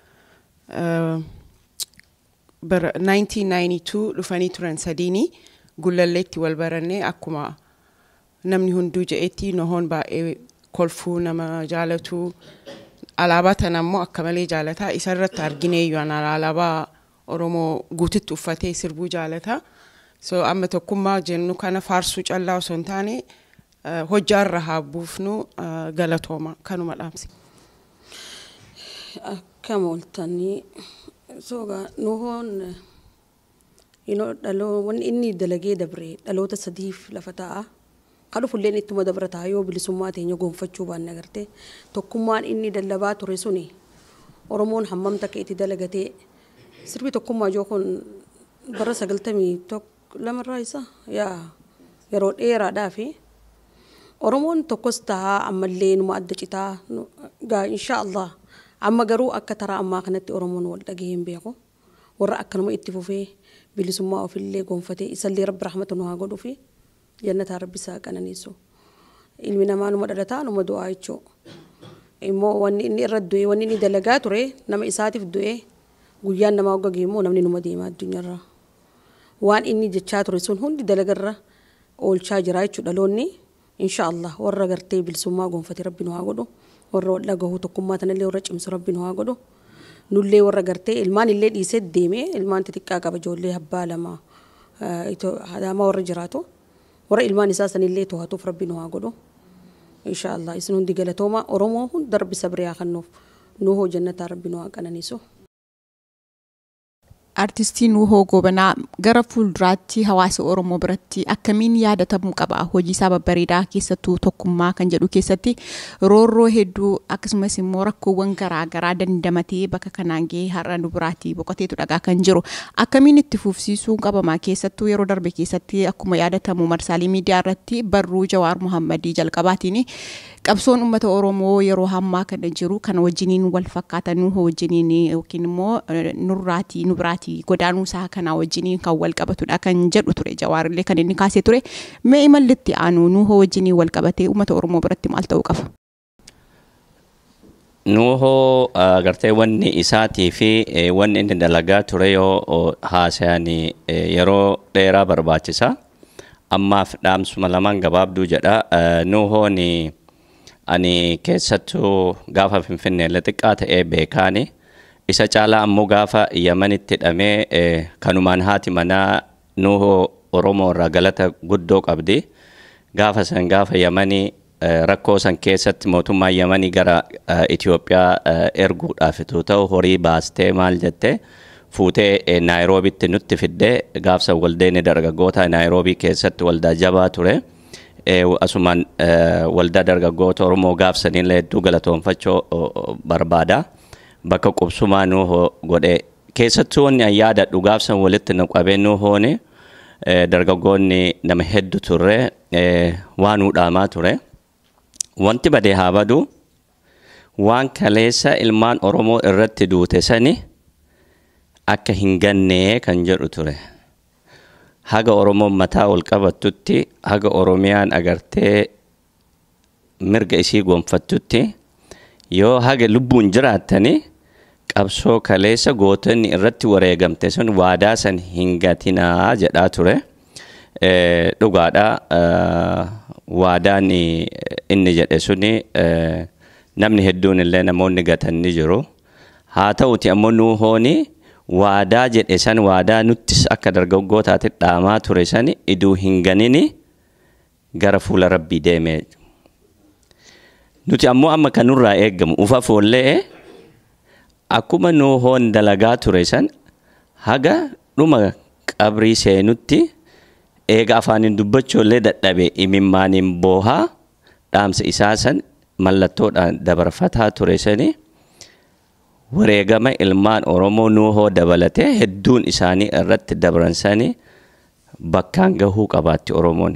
S7: bar nineteen ninety-two dhufanii turan sadiini gullalleetti wal barannee akkuma namni hunduu je'etti nohoon baay'ee kolfuu nama jaalatu alaabaa tanammoo akka malee jaalataa isarratti arginee yoon alaabaa Oromoo guutitti uffatee sirbuu jaalata so amma tokkummaa jennu kana faarsuu callaa osoo hin taane hojjaarra haa buufnu galatooma kanuma dhaamsi.
S8: Akkam ooltanii soga nuhoon ino dhaloo wanni inni dalagee dabre dhaloota sadiif lafa ta'a. Kalau fulleen ittuma dabrataa yoo bilisummaa teenya gonfachuu baanne agartee tokkummaan inni dallabaa ture suni Oromoon hammam takka itti dalagatee sirbi tokkummaa joo kun bara sagaltamii tokko lamarraa isa yaa yeroo dheeraadhaa fi Oromoon tokkos tahaa ammallee numa adda citaa gaa inshaallah amma garuu akka taraa ammaa kanatti Oromoon wal dhagee hin beeku warra akkanuma itti fufee bilisummaa ofillee gonfatee isallee rabbi rahmatu nu haa godhuu fi jannata rabbi isaa qananiisu ilmi namaa numa dhalataa numa du'aa jechuu immoo wanni inni irra du'e wanni inni dalagaa ture nama isaatiif du'e guyyaan namaa waggaa immoo namni numa deemaa addunyaarra waan inni jechaa ture sun hundi dalagarra oolchaa jira jechuu dhaloonni inshaallah warra gartee bilisummaa gonfate rabbi nu haa godhu warra wal dhagahuu tokkummaa tanallee warra cimsu rabbi nu haa godhu nullee warra gartee ilmaan illee dhiisee deemee ilmaan xixiqqaa qaba ijoollee abbaa lama hadaama warra jiraatu warra ilmaan isaa sanillee to'atuuf rabbi nu haa godhu inshaallah isin hundi galatooma oromoo hunda rabbi sabriyaa kennuuf nuuhoo jannataa rabbi nu haa qananiisu.
S1: Artistiin Nuhoo Goobanaa gara fuulduraatti hawaasa Oromoo biratti akkamiin yaadatamuu qaba hojii isaa babbareedaa keessattuu tokkummaa kan jedhu keessatti roorroo hedduu akkasumas immoo rakkoowwan garaa garaa dandamatee bakka kanaan gahee har'a nu biraatti boqoteetu dhagaa kan jiru akkamiin itti fufsiisuu qabama keessattuu yeroo darbe keessatti akkuma yaadatamu marsaalee miidiyaa irratti barruu Jawaar Muhammadii jalqabaatiin qabsoon uummata Oromoo yeroo hammaa kana jiru kan wajjiniin wal fakkaatan Nuhoo wajjiniin yookiin immoo nurraati nu biraatti godaanuu isaa kana wajjiniin kan wal qabatudha kan jedhu ture Jawaar illee kan inni kaasee ture mee imallitti aanu Nuhoo wajjiniin wal qabatee uummata Oromoo biratti maal ta'uu qaba?
S9: Nuhoo agartee wanni isaatii fi wanni inni dalagaa ture yoo haasa'an yeroo dheeraa barbaachisa ammaaf dhaamsuma lamaan gabaabduu jedha. Nuhoon ani keessattuu gaafa Finfinnee xiqqaa ta'ee beekaani isa caalaa ammoo gaafa Yamanitti hidhamee kanumaan haati manaa Nuhoo Oromoo irraa galata guddoo qabdi. Gaafa san gaafa Yamanii rakkoo san keessatti mootummaan Yamanii gara Itoophiyaa erguudhaaf ta'u horii baastee maal jettee fuutee Naayiroobitti nutti fiddee gaafsa waldeen dargaggoota Naayiroobii keessatti waldaa jabaa ture. Asumaan waldaa dargaggoota Oromoo gaafsaniin hedduu galatoonfachuu barbaada. Bakka qubsumaa Nuhoo godhee keessattuu wanni an yaadadhu gaafsan walitti nu qabee Nuhooni dargaggoonni nama hedduu turre waan hudhaamaa ture. Wanti badee haa badu waan kaleessa ilmaan Oromoo irratti duute sani akka hin gannee kan jedhu ture. Haga Oromoon mataa ol qabattutti haga Oromiyaan agartee mirga isii gonfattutti yoo haga lubbuun jiraattani qabsoo kaleessa gootonni irratti wareegamte sun waadaa san hin gatinaa jedhaa ture. Dhugaadha waadaan inni jedhe suni namni hedduun illee namoonni gatanni jiru. Haa ta'uti ammoo Nuhooni waadaa jedhe san waadaa nuttis akka dargaggootaatti dhaamaa ture sani iduu hin ganini gara fuula Rabbii deemee. Nuti ammoo amma kanurraa eeggamu ufa foollee akkuma Nuhoon dalagaa ture san haga dhuma qabrii seenutti eega afaanin dubbachoollee dadhabe imimmaaniin boohaa dhaamsa isaa san mallattoodhaan dabarfataa ture sani wareegama ilmaan Oromoo Nuhoo dabalatee hedduun isaanii irratti dabransanii bakkaan gahuu qabaatti Oromoon.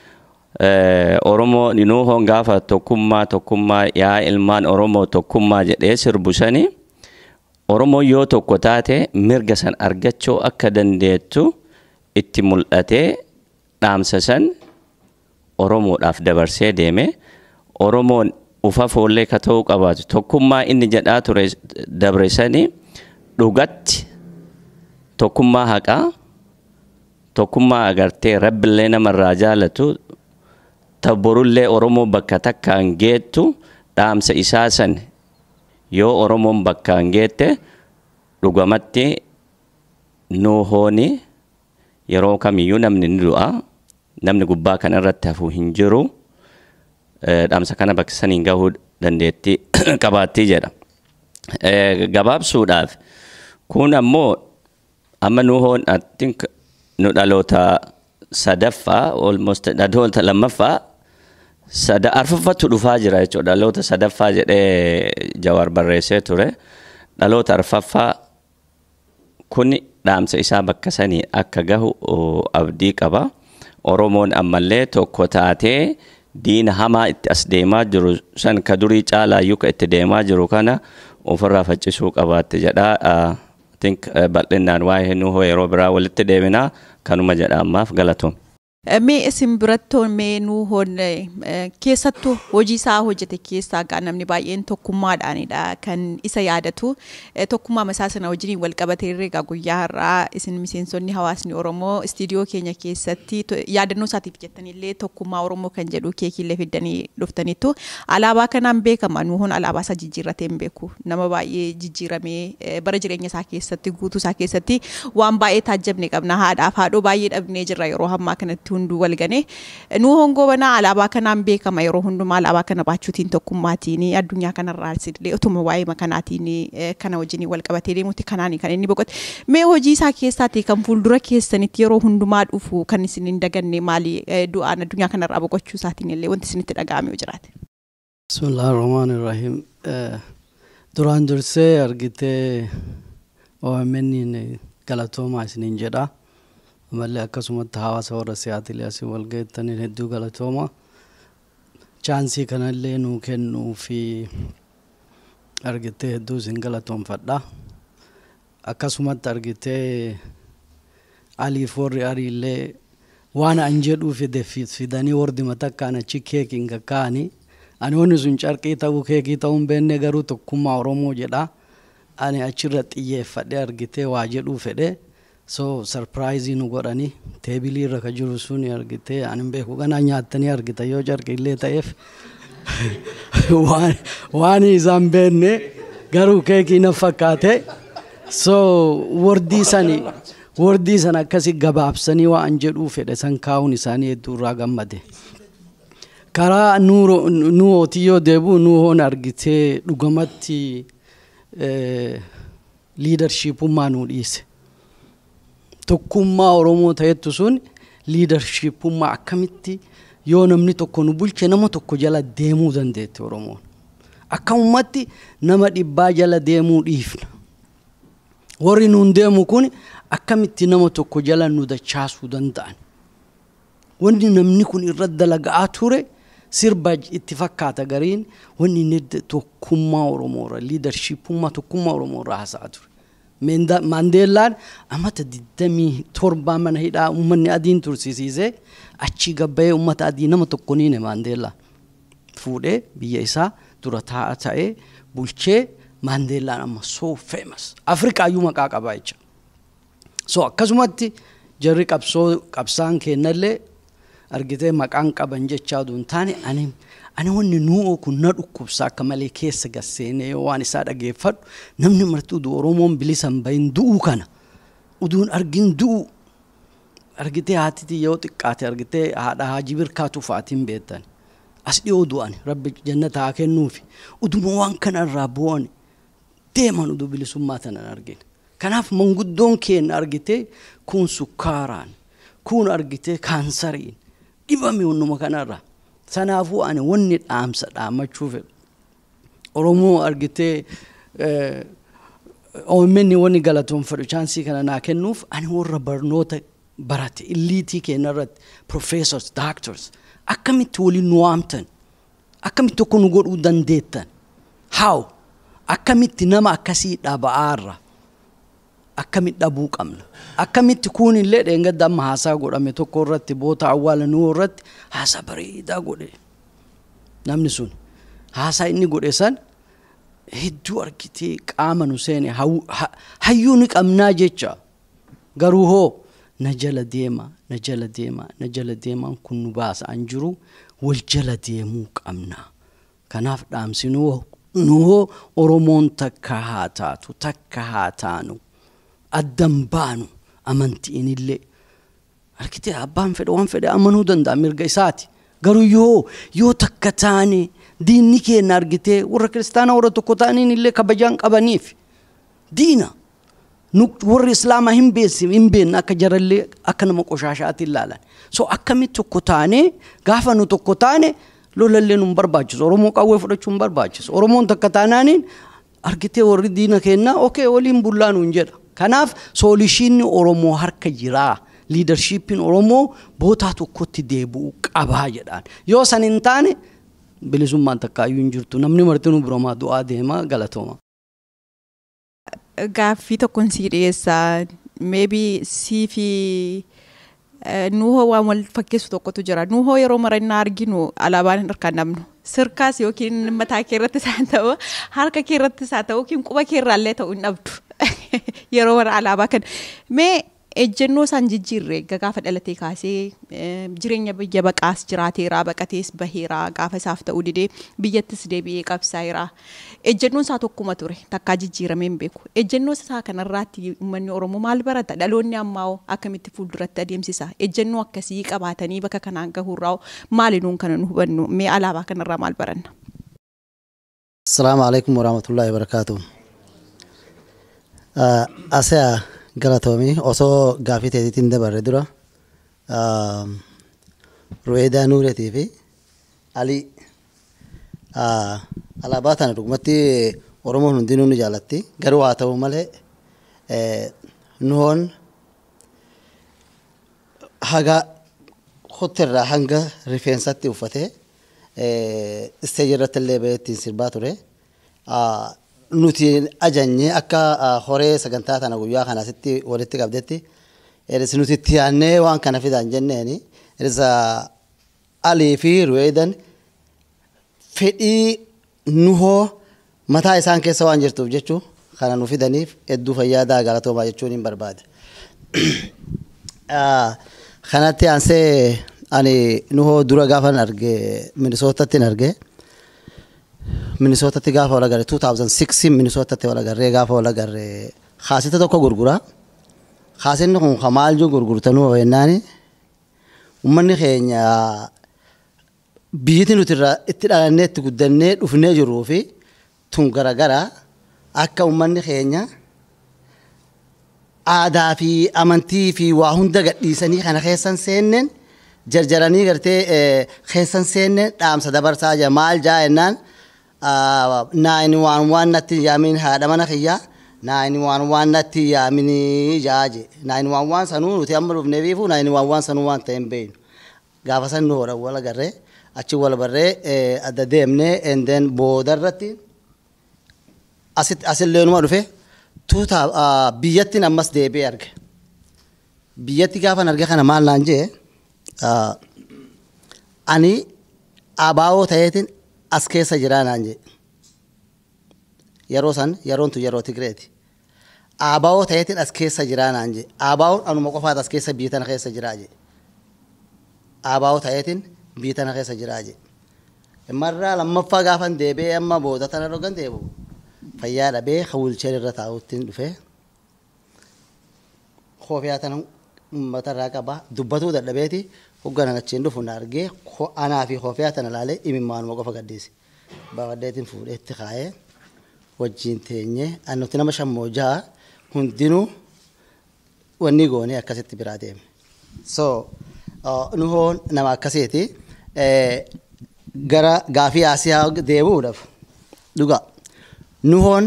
S9: Oromoo Nuhoon gaafa tokkummaa tokkummaa yaa ilmaan Oromoo tokkummaa jedhee sirbusanii Oromoo yoo tokko taate mirga san argachuu akka dandeettu itti mul'atee dhaamsa san Oromoodhaaf dabarsee deeme. Oromoon ufa foollee ka ta'uu qabaatu tokkummaa inni jedhaa ture dabresanii dhugatti tokkummaa haqaa tokkummaa agartee Rabbillee namarraa jaalatu tabborullee Oromoo bakka takkaan geettu dhaamsa isaa san yoo Oromoon bakkaan geette dhugamatti Nuhooni yeroo kamiyyuu namni ni du'a namni gubbaa kana irratti hafuu hin jiru. Dhaamsa kana bakka saniin gahuu dandeetti qabaattii jedha. Gabaabsuudhaaf kun ammoo amma Nuhoon I think nu dhaloota sadaffaa almost dhaloota lammaffaa sada arfaffatu dhufaa jira jechuudha. Dhaloota sadaffaa jedhee Jawaar barreessee ture. Dhaloota arfaffaa kun dhaamsa isaa bakka sanii akka gahu abdii qaba. Oromoon ammallee tokko taatee diina hamaa itti as deemaa jiru san ka durii caalaayyuu ka itti deemaa jiru kana ofirraa faccisuu qabaatti jedha. I think bal'inaan waa'ee Nuhoo yeroo biraa walitti deebinaa kanuma jedha ammaaf galatoom.
S1: Mee isin birattoon mee Nuhoon keessattuu hojii isaa hojjete keessaa gaa namni baay'een tokkummaadhaanidha kan isa yaadatu. Tokkummaa masaa sana wajjiniin wal qabatee irraa guyyaa har'aa isin miseensonni hawaasni Oromoo istiidiyoo keenya keessatti yaadannoo isaatiif jettanillee tokkummaa Oromoo kan jedhu keekillee fiddanii dhuftaniittu. Alaabaa kanaan beekama Nuhoon alaabaa isaa jijjiirratee hin beeku. Nama baay'ee jijjiiramee bara jireenya isaa keessatti guutuu isaa keessatti waan baay'ee taajjabne qabna. Haadhaaf haadhoo baay'ee dhabnee jirra yeroo hammaa kanatti hunduu wal ganee nu hongoo bana alaabaa kanaan beekama yeroo hundumaa alaabaa kana baachuutiin tokkummaatiin addunyaa kanarraa illee utuma waa'ee makanaatiin kana wajjin wal qabatee deemuutti kanaanii kan inni boqote mee hojii isaa keessaati kan fuuldura keessanitti yeroo hundumaa dhufu kan isin hin daganne maali du'aan addunyaa kanarraa boqochuu isaatiin illee wanti isinitti dhaga'ame jiraate.
S10: Bismillahir Rahmanir Rahim. Duraan dursee argitee O M N galatoomaa isiniin jedha. Malee akkasumatti hawaasa warra siyaatilee asii wal geettaniin hedduu galatooma. Chaansii kanallee nuu kennuu fi argitee hedduu isin galatoonfadha. Akkasumatti argitee aliif warri ariillee waan an jedhuu fide fidanii wardi matakkaan achi keekiin kakkaanii ani wanni sun carqii ta'uu keekii ta'uun beenne garuu tokkummaa Oromoo jedha. Ani achirra xiyyeeffadhe argitee waa jedhuu fedhe. So surprise nu godhani teebilii irra ka jiru suni argitee ani beeku ganaa nyaattanii argita yoo carqii illee ta'eef waan waan isaan beenne garuu keekii na fakkaate. So wordii sani wordii san akkasi gabaabsanii waan jedhuu fedhe san kaa'uun isaanii hedduu irraa gammade. Karaa nuuhooti yoo deebi'u nuuhoon argitee dhugamatti leadershipummaa nuu dhiise. Tokkummaa Oromoo ta'ettu sun leadershipummaa akkamitti yoo namni tokko nu bulche nama tokko jala deemuu dandeetti Oromoon. Akka ummatti nama dhibbaa jala deemuu dhiifna. Warri nuun deemu kun akkamitti nama tokko jala nu dachaasuu danda'an. Wanni namni kun irra dalagaa ture sirba itti fakkaata gariin wanni inni tokkummaa Oromoora leadershipummaa tokkummaa Oromoora haasaa ture. Mandeellaan amata digdamii torba mana hidhaa uummanni adiin tursiisee achi gabbayee uummata adii nama tokko niine Mandeellaan fuudhee biyya isaa dura taa'aa ta'ee bulchee Mandeellaan amma so famous Afrikaayyuu maqaa qabaa jecha. So akkasumatti jarri qabsoo qabsaan kennallee argitee maqaan qaban jechaa duun taane ani ani wanni nuu kun na dhukkubsa akka malee keessa gasseenee waan isaa dhageeffadhu namni martuu du Oromoon bilisan bayin du'u kana uduun argin du'u argitee haatiti yoo xiqqaate argitee haadha Haajii Birkaatu faatiin beektan as dhiyoo du'an rabbi jannata haa kennuufi uduma waan kanarraa bu'an deeman uduu bilisummaa tanan argin. Kanaaf manguddoon keenya argitee kun sukkaaraan kun argitee kaansariin dhibame onnuma kanarraa. Sanaafuu ani wanni dhaamsa dhaamachuu fedhu. Oromoo argitee O M N wanni galatoonfadhu chaansii kana naa kennuuf ani warra barnoota barate illiitii keenya irratti professors, doctors akkamitti waliin nu waamtan akkamitti tokko nu godhuu dandeettan how akkamitti nama akkasii dhaba'aarra akkamitti dhabuu qabna akkamitti kun illee dheengadda amma haasaa godhame tokko irratti boota awwaala nuu irratti haasaa bareedaa godhe namni sun haasaa inni godhe san hedduu argitee qaama nu seene hayyuu ni qabnaa jecha garuu hoo na jala deema na jala deema na jala deemaan kun nu baasa an jiru wal jala deemuu qabna. Kanaaf dhaamsinuu nuu Oromoon takka haa taatu takka haa taanu addan baanu amantiin illee argitee abbaan fedhe waan fedhe amanuu danda'a mirga isaati garuu yoo yoo takka taane diinni keenya argitee warra kiristaanaa warra tokko ta'aniin illee kabajaan qabaniif diina nu warra islaamaa hin beesim hin beenna akka jarallee akka nama qoshaashaatti ilaalan so akkamitti tokko taane gaafa nu tokko taane lolallee nu barbaachisu Oromoo qawwee fudhachuun barbaachisu Oromoon takka taanaaniin argitee warri diina keenya okay waliin bullaa nuun jedha. Kanaaf soolishiinni Oromoo harka jiraa leadershipin Oromoo bootaa tokkotti deebi'uu qabaa jedhaan yoo san hin taane bilisummaan takkaayyuu hin jirtu namni martinuu biroomaa du'aa deema galatooma.
S1: Gaaffii tokkoon sii dhiyeessaa maybe sii fi nuuhoo waan wal fakkeessu tokkotu jira nuuhoo yeroo marannaa arginu alaabaan harkaan namnu sirkaas yookiin mataa kee irratti isaa ta'u harka kee irratti isaa ta'u yookiin quba kee irraallee ta'u hin dhabdu yeroo wara alaabaa kan mee ejjennoo san jijjiirre gaafa dhalatee kaasee jireenya biyya baqaas jiraateera baqatees baheera gaafa isaaf ta'uu didee biyyattis deebi'ee qabsaa'eera ejjennoon isaa tokkuma ture takkaa jijjiiramee hin beeku ejjennoo isaa kanarraatti uummanni Oromoo maal barata dhaloonni ammaa akkamitti fuulduratti adeemsisa ejjennoo akkasii qabaatanii bakka kanaan gahuurraa maalinuun kana nu hubannu mee alaabaa kanarraa maal baranna.
S11: Assalamu alaikum warahmatullahi wabarakatuh. Asea galatomi osoo gaafii teetiitiin dabarre dura Ruweedaa Nuuretii fi Ali alaabaa tana dhugumatti Oromoon hundinuu ni jaalatti garuu haa ta'u malee nuhoon haga hotelirraa hanga rifeensatti uffatee isteejii irratti illee ba'ee ittiin sirbaa ture. Nuti ajajnee akka horee sagantaa tana guyyaa kanasitti walitti qabdetti edes nuti itti yaannee waan kana fidaan jenneeni edes Alii fi Ruweedan fedhii nuhoo mataa isaan keessa waan jirtuuf jechuu kana nu fidaniif hedduu fayyaadaa galatoomaa jechuun hin barbaade. Kanatti aansee ani nuhoo dura gaafan arge Minnesootatti arge Minnesootatti gaafa wala garee two thousand six Minnesootatti wala garee gaafa wala garee haasita tokko gurgura haasinni kun kamaal jiru gurgurtanuu wennaani ummanni keenya biyyatti nuti itti dhalannee itti guddannee dhufnee jiruu fi tun garagara akka ummanni keenya aadaa fi amantii fi waa hunda gadhiisanii kana keessan seenneen jarjaranii gartee keessan seenneen dhaamsa dabarsaa jira maal jaa jennaan nine one one natti yaamin haadha mana kiyyaa nine one one natti yaamini jaaje nine one one sanuu nuti amma dhufnee biifu nine one one sanuu waan ta'een beeynu gaafa san nu hora wala garree achi wala barree adda deemnee and then boodarratti asillee numa dhufe tuuta biyyattiin ammas deebi'ee arge biyyatti gaafan arge kana maal naan jee ani abaawoo ta'eetiin as keessa jiraa naan jee yeroo san yeroon tu yeroo Tigreeti abaawoo ta'eetiin as keessa jiraa naan jee abaawoon anuma qofaat as keessa biyya tana keessa jiraa jee abaawoo ta'eetiin biyya tana keessa jiraa jee marraa lammaffaa gaafan deebi'ee amma booda tana rogan deebi'u fayyaa dhabee hawulcheen irra taa'uuttiin dhufe koofiyaa tana matarraa qaba dubbatuu dadhabeeti hogganan achiin dhufu na argee anaa fi koofiyaa tana laalee imimmaanuma qofa gaddiisi baafaddeetiin fuudheetti kaayee wajjiin teenyee annuti nama shammoojaa hundinuu wanni goonee akkasitti biraa deeme so nuhoon nama akkasiiti gara gaafii Asiyaa deemuudhaaf dhugaa nuhoon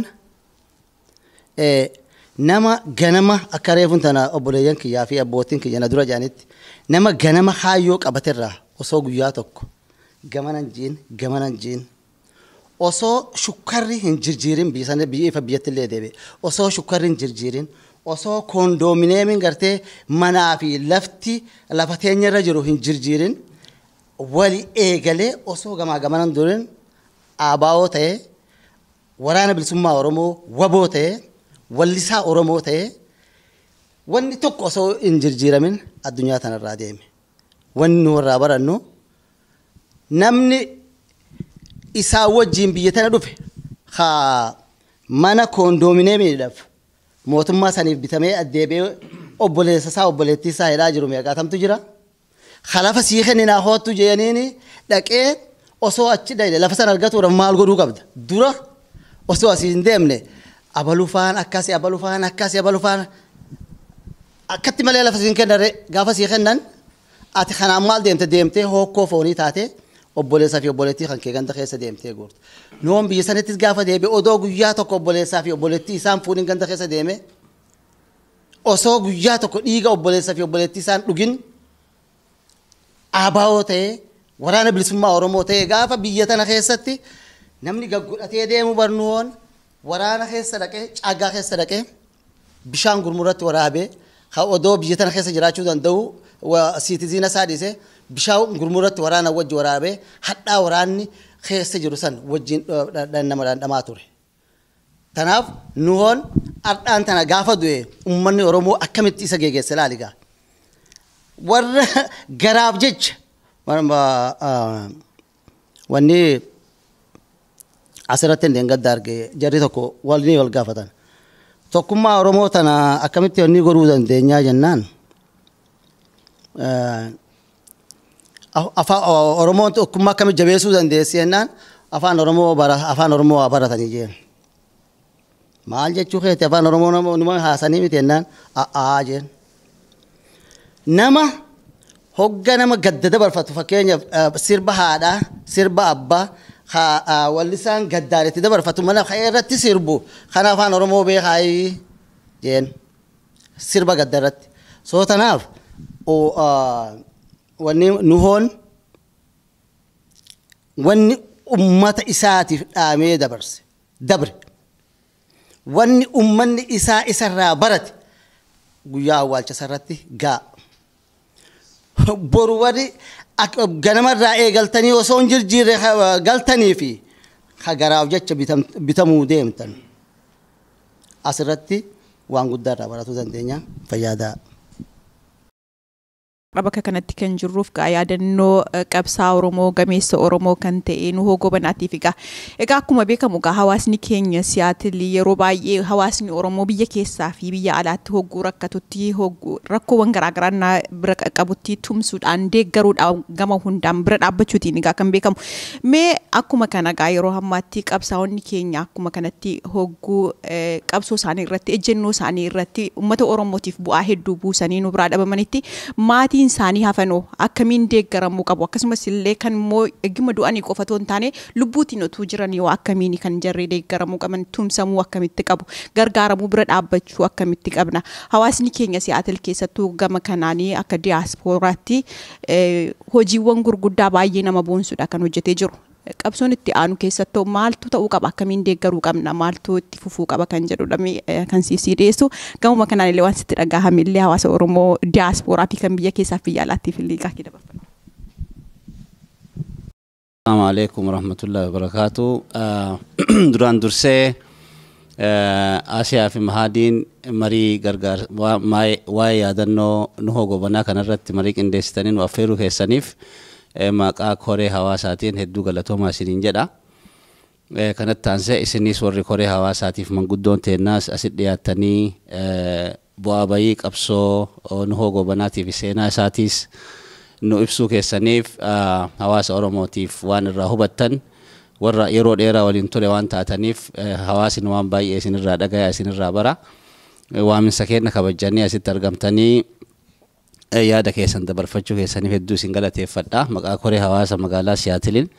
S11: nama ganama akka reefun tana obboleeyyan kiyyaa fi abbootiin kiyya na dura jaanitti nama ganama haayyoo qabaterraa osoo guyyaa tokko gamanan jiin gamanan jiin osoo shukkarri hin jirjiirin biisane biyya ifa biyyatti illee deebi'e osoo shukkarri hin jirjiirin osoo koondoomineemin gartee manaa fi lafti lafa teenyarra jiru hin jirjiirin wali eegalee osoo gamaa gamanan durin abaawoo ta'ee waraana bilisummaa Oromoo waboo ta'ee wallisaa Oromoo ta'ee wanni tokko osoo hin jirjiiramin addunyaa tanarraa deeme wanni nu warraa barannu namni isaa wajjiin biyya tana dhufe haa mana koondoomineemiidhaaf mootummaa saniif bitamee addeebi'ee obboleessa isaa obboleettii isaa hidhaa jiru meeqaatamtu jira khalafa sii kenninaa hoottu jeeniini dhaqee osoo achi dhayne lafa san argatuudhaaf maal godhuu qabda dura osoo asii hin deemne abalufaan akkasi abalufaan akkasi abalufaan akkatti malee lafa siin kennare gaafa sii kennan ati kanaan maal deemte deemtee hokkoo foonii taate obboleessaa fi obboleettii kan kee ganda keessa deemtee goortu noon biyya sanattis gaafa deebi'e odoo guyyaa tokko obboleessaa fi obboleettii isaan fuudhin ganda keessa deeme osoo guyyaa tokko dhiiga obboleessaa fi obboleettii isaan dhugin abaawoo ta'ee waraana bilisummaa Oromoo ta'ee gaafa biyya tana keessatti namni gaggodhatee deemu barnuun waraana keessa dhaqee caaggaa keessa dhaqee bishaan gurmuratti waraabee haa odoo biyya tana keessa jiraachuu danda'u siitiziina isaa dhiisee bishaan gurmuratti waraana wajji waraabee hadhaa waraanni keessa jiru san wajjin nama dhandhamaa ture. tanaaf nuhoon ardhaan tana gaafa du'e ummanni oromoo akkamitti isa geeggeesse laaligaa warra garaaf jecha wanni asirratti hin gadda arge jarri tokko walni wal gaafatan tokkummaa oromoo tana akkamitti wanni godhuu dandeenyaa jennaan afaan oromoon tokkummaa akkamitti jabeessuu dandeessi jennaan afaan oromoo bara afaan oromoo baratanii jeen maal jechuu keeti afaan oromoo nama haasanii miti jennaan a'aa jeen nama hogga nama gadda dabarfatu fakkeenyaaf sirba haadhaa sirba abbaa wallisaan gaddaaretti dabarfatu mana irratti sirbu kana afaan oromoo beekaayi jeen sirba gadda irratti soo tanaaf wanni nuhoon wanni ummata isaatiif dhaamee dabarse dabre wanni ummanni isaa isarraa barate guyyaa awwaalcha sarratti gaa boru warri ganamarraa eegaltanii osoo hin jirjiirre galtanii fi garaaf jecha bitamuu deemtan asirratti waan guddaarraa baratuu dandeenya fayyaadaa.
S1: Bakka kanatti kan jirruuf gaa yaadannoo qabsaa Oromoo gameessa Oromoo kan ta'e Nuhoo Gobanaatiif egaa egaa akkuma beekamu gaa hawaasni keenya Siyaatilii yeroo baay'ee hawaasni Oromoo biyya keessaa fi biyya alaatti hogguu rakkatutti hogguu rakkoowwan garaagaraa bira qabutti tumsuudhaan deeggaruudhaan gama hundaan bira dhaabbachuutiin egaa kan beekamu mee akkuma kana gaa yeroo ammaatti qabsaa'onni keenya akkuma kanatti hogguu qabsoo isaanii irratti ejjennoo isaanii irratti uummata Oromootiif bu'aa hedduu buusanii nu biraa dhabamanitti maatii isaanii hafanoo akkamiin deeggaramuu qabu akkasumas illee kan immoo eeguma du'anii qofatoo hin taane lubbuutiin utuu jiran yoo akkamiin kan jarri deeggaramuu qaban tumsamuu akkamitti qabu gargaaramuu bira dhaabbachuu akkamitti qabna hawaasni keenya Siyaatil keessattuu gama kanaanii akka diyaaspooraatti hojiiwwan gurguddaa baay'ee nama boonsuudha kan hojjetee jiru. Qabsoon itti aanu keessattuu maaltu ta'uu qaba akkamiin deeggaruu qabna maaltu itti fufuu qaba kan jedhudha kan siif dhiyeessu gamuma kanaan illee waan sitti dhagahame illee hawaasa Oromoo diyaaspooraa fi kan biyya keessaa fi biyya alaattiif illee gaafii dabarfatu.
S12: Assalamu alaikum warahmatullahi wabarakatuh. Duraan dursee Asiyaa fi Mahadiin marii gargaar waa'ee yaadannoo Nuhoo Gobanaa kanarratti marii qindeessitanii nu affeeruu keessaniif maqaa koree hawaasaatiin hedduu galatoomaa isiniin jedha. Kanatti aansee isinis warri koree hawaasaatiif manguddoon teennaas asit dhiyaattanii bu'aa bayii qabsoo Nuhoo Gobanaatiif seenaa isaatiis nu ibsuu keessaniif hawaasa Oromootiif waan irraa hubattan warra yeroo dheeraa waliin ture waan taataniif hawaasni waan baay'ee isinirraa dhagayaa isinirraa bara waaminsa keenya kabajanii asitti argamtanii yaada keessan dabarfachuu keessaniif hedduu isin galateeffadha maqaa koree hawaasa magaalaa Siyaatiliin.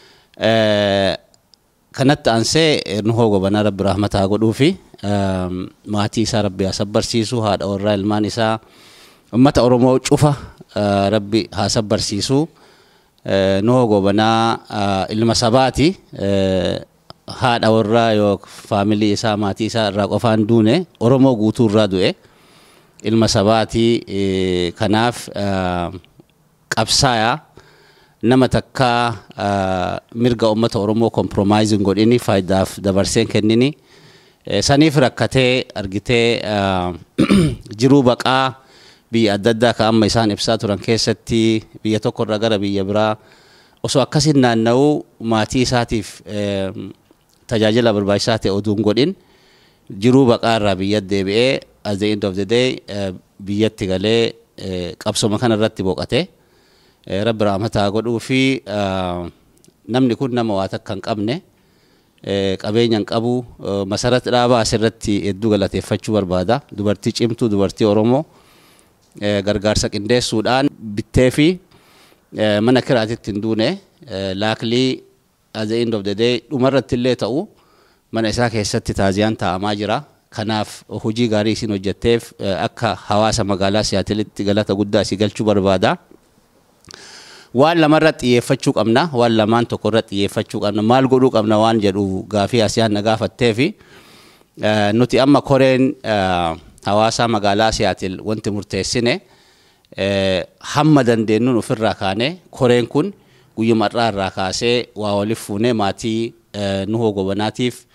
S12: Kanatti aansee Nuhoo Gobanaa Rabbi rahmataa godhuu fi maatii isaa Rabbi haa sabbarsiisu haadha warraa ilmaan isaa ummata Oromoo cufa Rabbi haa sabbarsiisu. Nuhoo Gobanaa ilma sabaati haadha warraa yoo faamilii isaa maatii isaa irraa qofaan duune Oromoo guutuu irraa du'e. Ilma sabaati kanaaf qabsaa'aa nama takka mirga ummata Oromoo compromising godhini faayidaaf dabarseen kennini saniif rakkatee argitee jiruu baqaa biyya adda addaa ka amma isaan ibsaa turan keessatti biyya tokko irraa gara biyya biraa osoo akkasiin naanna'uu maatii isaatiif tajaajila barbaachisaa ta'e oduun godhin jiruu baqaa irraa biyya deebi'ee at the end of the day biyyatti galee qabsoma kana irratti boqate Rabbi rahmataa godhuu fi namni kun nama waa takka hin qabne qabeenya hin qabu masarata dhaabaa asirratti hedduu galateeffachuu barbaada dubartii cimtuu dubartii Oromoo gargaarsa qindeessuudhaan bittee fi mana kiraatitti hin duune laaklii at the end of the day dhumarratti illee ta'u mana isaa keessatti taaziyaan taa'amaa jira. Kanaaf hojii gaarii isin hojjetteef akka hawaasa magaalaa Siyaatilitti galata guddaa isin galchuu barbaada. Waan lamarratti xiyyeeffachuu qabna, waan lamaan tokko irratti xiyyeeffachuu qabna, maal godhuu qabna waan jedhu gaafii asiyaan na gaafatteef nuti amma koreen hawaasa magaalaa Siyaatil wanti murteessine hamma dandeenyuun ofirraa kaane koreen kun guyyuma irraa irraa kaasee waa waliif fuunee maatii Nuhoo Gobanaatiif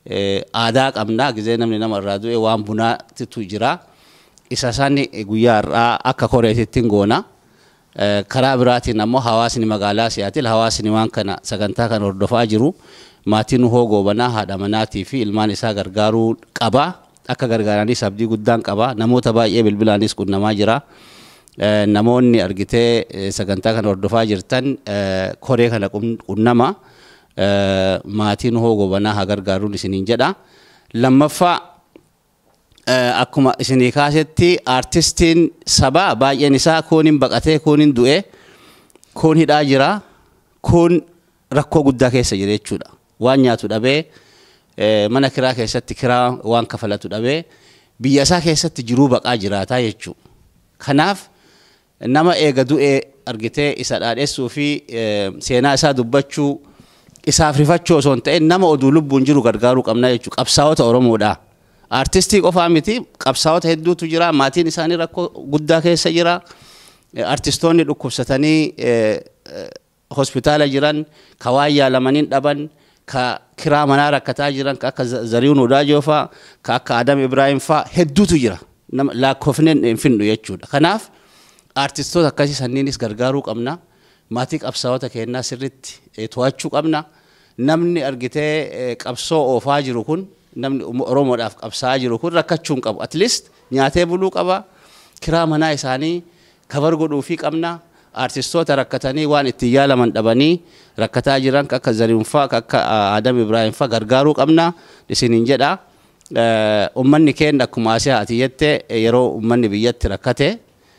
S12: aadaa qabna gizee namni nama irraa du'e waan bunaatitu jira isa sani guyyaa irraa akka koreetitti goona karaa biraatiin ammoo hawaasni magaalaa Siyaatil hawaasni waan kana sagantaa kan hordofaa jiru maatiin hoo goobanaa haadha manaatii fi ilmaan isaa gargaaruu qaba akka gargaaraniis abdii guddaan qaba namoota baay'ee bilbilaanis qunnamaa jira namoonni argitee sagantaa kan hordofaa jirtan koree kana qunnama maatiin hoo goobanaa haa gargaaruun isiniin jedha lammaffaa akkuma isinii kaasetti artistiin sabaa baay'een isaa kooniin baqatee kooniin du'e koon hidhaa jira koon rakkoo guddaa keessa jira jechuudha waan nyaatu dhabee mana kiraa keessatti kiraa waan kafalatu dhabee biyya isaa keessatti jiruu baqaa jiraataa jechuudha kanaaf nama eega du'e argitee isa dhaadhessuu fi seenaa isaa dubbachuu isaaf rifachuu osoo hin ta'in nama oduu lubbuun jiru gargaaruu qabna jechuudha qabsaa'ota Oromoodha. Artistii qofaa miti qabsaa'ota hedduutu jira maatiin isaanii rakkoo guddaa keessa jira artistoonni dhukkubsatanii hospitaala jiran ka waan yaalamaniin dhaban ka kiraa manaa rakkataa jiran ka akka Zarihuun Wadaajoo faa ka akka Adam Ibrahim faa hedduutu jira lakkoofneen hin finnu jechuudha kanaaf artistoota akkasii sanniinis gargaaruu qabna maatii qabsaa'ota kennaa sirritti to'achuu qabna namni argitee qabsoo oofaa jiru kun namni Oromoodhaaf qabsaa'aa jiru kun rakkachuun qabu at least nyaatee buluu qaba kiraa manaa isaanii kabar godhuu fi qabna artistoota rakkatanii waan itti yaalaman dhabanii rakkataa jiran akka Zarihuun faa akka Adam Ibrahim faa gargaaruu qabna isiniin jedha ummanni keenya akkuma Asiyaa ati jette yeroo ummanni biyyatti rakkate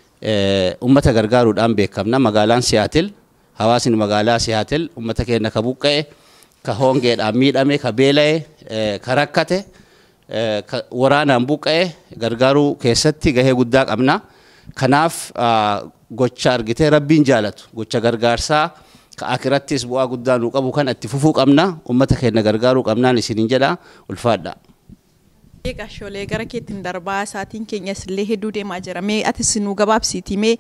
S12: ummata gargaaruudhaan beekamna magaalaan Siyaatil hawaasni magaalaa Siyaatil ummata keenya ka buqqa'e ka hongeedhaan miidhame ka beela'e ka rakkate waraanaan buqqa'e gargaaruu keessatti gahee guddaa qabna kanaaf gocha argitee rabbiin jaalatu gocha gargaarsaa ka akirattis bu'aa guddaa nu qabu kan itti fufuu qabna ummata keenya gargaaruu qabnaan isiniin jedha ulfaadha.
S1: Egaa sholee gara keettiin darbaa saatiin keenyas illee hedduu deemaa jira mee atis nu gabaabsiiti mee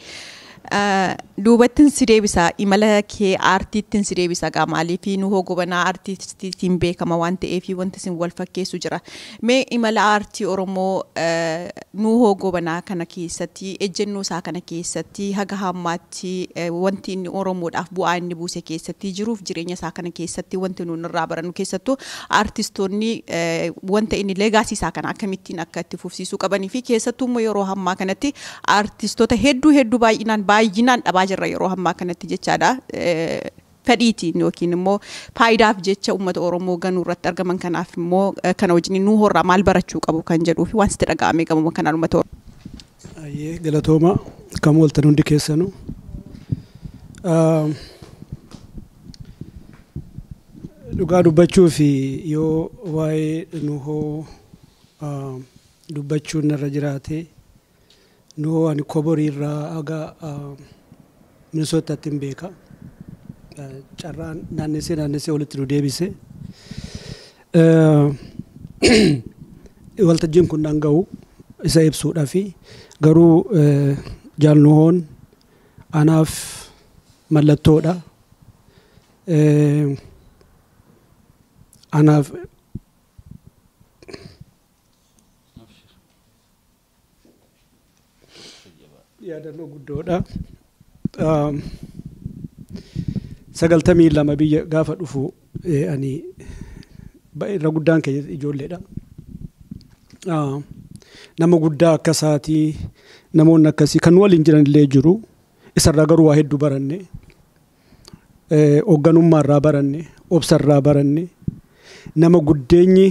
S1: duubattiin si deebisa imala kee aartiittiin si deebisa qaamaalii fi nu hoo gobanaa aartiitiin beekama waan ta'eef wanti sin wal fakkeessu jira mee imala aartii Oromoo nu hoo gobanaa kana keessatti ejjennoo isaa kana keessatti haga hammaatti wanti inni Oromoodhaaf bu'aa inni buuse keessatti jiruuf jireenya isaa kana keessatti wanti nuun irraa barannu keessattuu aartistoonni wanta inni leegaasii isaa kana akkamittiin akka itti fufsiisuu qabanii fi keessattuu immoo yeroo hammaa kanatti aartistoota hedduu hedduu baay'inaan baay'inaan dhabaa jirra yeroo hammaa kanatti jechaadha fedhiitiin yookiin immoo faayidaaf jecha uummata Oromoo ganuu irratti argaman kanaaf immoo kana wajjin nu horraa maal barachuu qabu kan jedhuu fi waan sitti dhaga'ame gamuma kanaan uummata Oromoo.
S13: Ayyee galatooma kam waltan hundi keessanuu. Dhugaa dubbachuu fi yoo waa'ee nu hoo dubbachuun irra jiraate no ani koborirra aga Minnesota timbeka carraan naannessee naannessee walitti nu deebise waltajjiin kun dhanga'u isa ibsuudha fi garuu jaalnuhoon anaaf mallattoodha anaaf yaadannoo guddoodha sagaltamii lama biyya gaafa dhufu ani irra guddaan keenya ijoolleedha nama guddaa akka isaatii namoonni akkasii kan waliin jiran illee jiru isarraa garuu waa hedduu baranne hoogganummaarraa baranne obsarraa baranne nama guddeenyi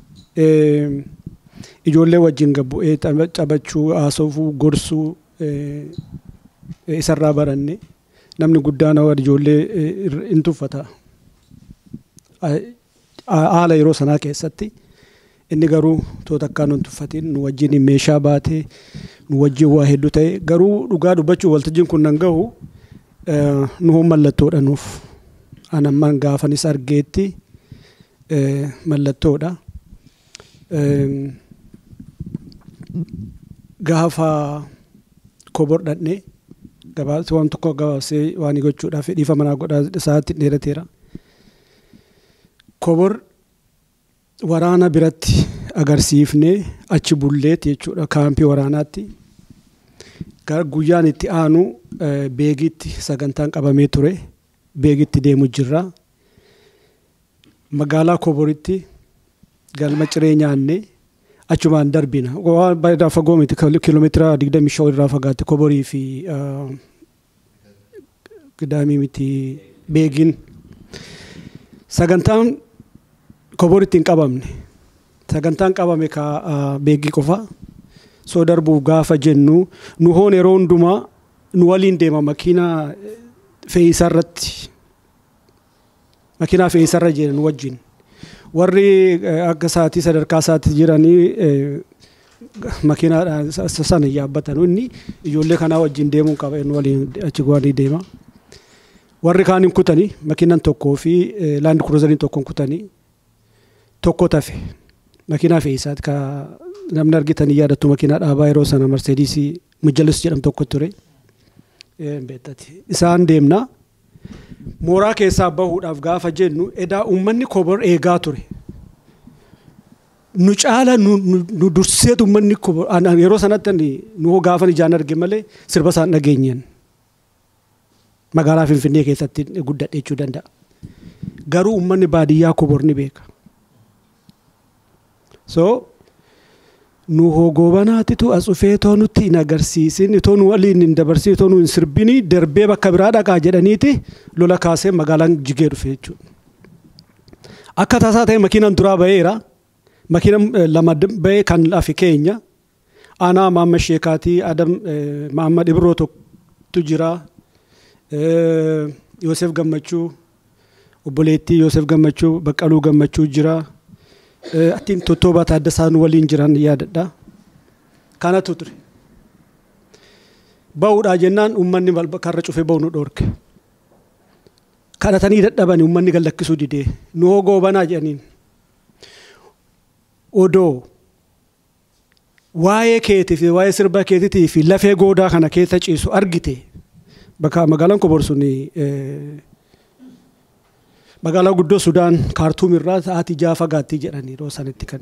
S13: ijoollee wajjin gabbu'ee taphachuu haasofuu gorsuu isarraa baranne namni guddaan waan ijoollee hin tuffata haala yeroo sanaa keessatti inni garuu toota akkaan hin tuffatiin nu wajjin meeshaa baatee nu wajjin waa hedduu ta'e garuu dhugaa dubbachuu waltajjiin kun nan gahu nu hoo mallattoodha nuuf anamman gaafanis argeetti mallattoodha gaafa kobor dhadhne gabaabsee waan tokko gabaabsee waan gochuudhaaf dhiifa manaa godhaa isaatti dheerateera. Kobor waraana biratti agarsiifnee achi bulleet jechuudha kaampii waraanaatti. Guyyaan itti aanu beegitti sagantaan qabamee ture. Beegitti deemu jirra. Magaalaa Koboritti galma ciree nyaanne achumaan darbina. Waan baay'ee fagoo miti kiiloomeetira digdamii shan irraa fagaate Koborii fi Gidaamii miti beegin. Sagantaan Koboritti hin qabamne. Sagantaan qabame ka beegii qofa. Soo darbuu gaafa jennu nu hoon yeroo hundumaa nu waliin deema makiinaa fe'iisaa irratti. Makiinaa fe'iisaa irra jiran wajjin. Warri akka sa'aatii sadarkaa sa'aatii jiranii makiinaa sana yaabbatan inni ijoollee kanaa wajjin deemuu qaba nu waliin achi waliin deema. Warri kaan hin kutanii makiinaan tokkoo fi laand kruuzariin tokkoon kutanii tokko tafe makiinaa fe'iisaati ka namni argitanii yaadattu makiinaa dhaabaa yeroo sana Merceedesii Mujallis jedhamu tokko ture. Isaan deemna. Mooraa keessaa bahuudhaaf gaafa jennu edaa uummanni Kobor eegaa ture. Nu caala nu durseetu uummanni Kobor yeroo sanatti nu gaafa ijaan arge malee sirba isaan dhageenyeen. Magaalaa Finfinnee keessatti guddadhe jechuu danda'a. Garuu uummanni baadiyyaa Kobor ni beeka. So nu hoogobanaatitu as ufeetoo nutti hin agarsiisin itoo nu waliin hin dabarsin itoo nu hin sirbini darbee bakka biraa dhaqaa jedhaniiti lola kaasee magaalaan jigee dhufe jechuudha. Akka tasaa ta'e makiinaan duraa ba'eera. Makiinaan lama ba'ee kan lafi keenya. Aanaa Maamma Sheekaatii Adam Mahammad Ibroo tokkotu jira. Yoosef Gammachuu obboleettii Yoosef Gammachuu Baqqaluu Gammachuu jira. Atiin Tottooba Taaddasaan waliin jiran yaadadha. Kanatu ture. Ba'uudhaa jennaan uummanni karra cufee ba'u nu dhoorke. Kadhatanii dadhabanii uummanni gallakkisuu didee nu hogoobanaa jedhaniin. Odoo waa'ee keetii fi waa'ee sirba keetiitii fi lafee goodaa kana keessa ciisu argite bakka magaalaan Kobor sun magaalaa guddoo Sudaan Kaartuum irraa sa'aatii jaha fagaattii jedhanii yeroo sanitti kan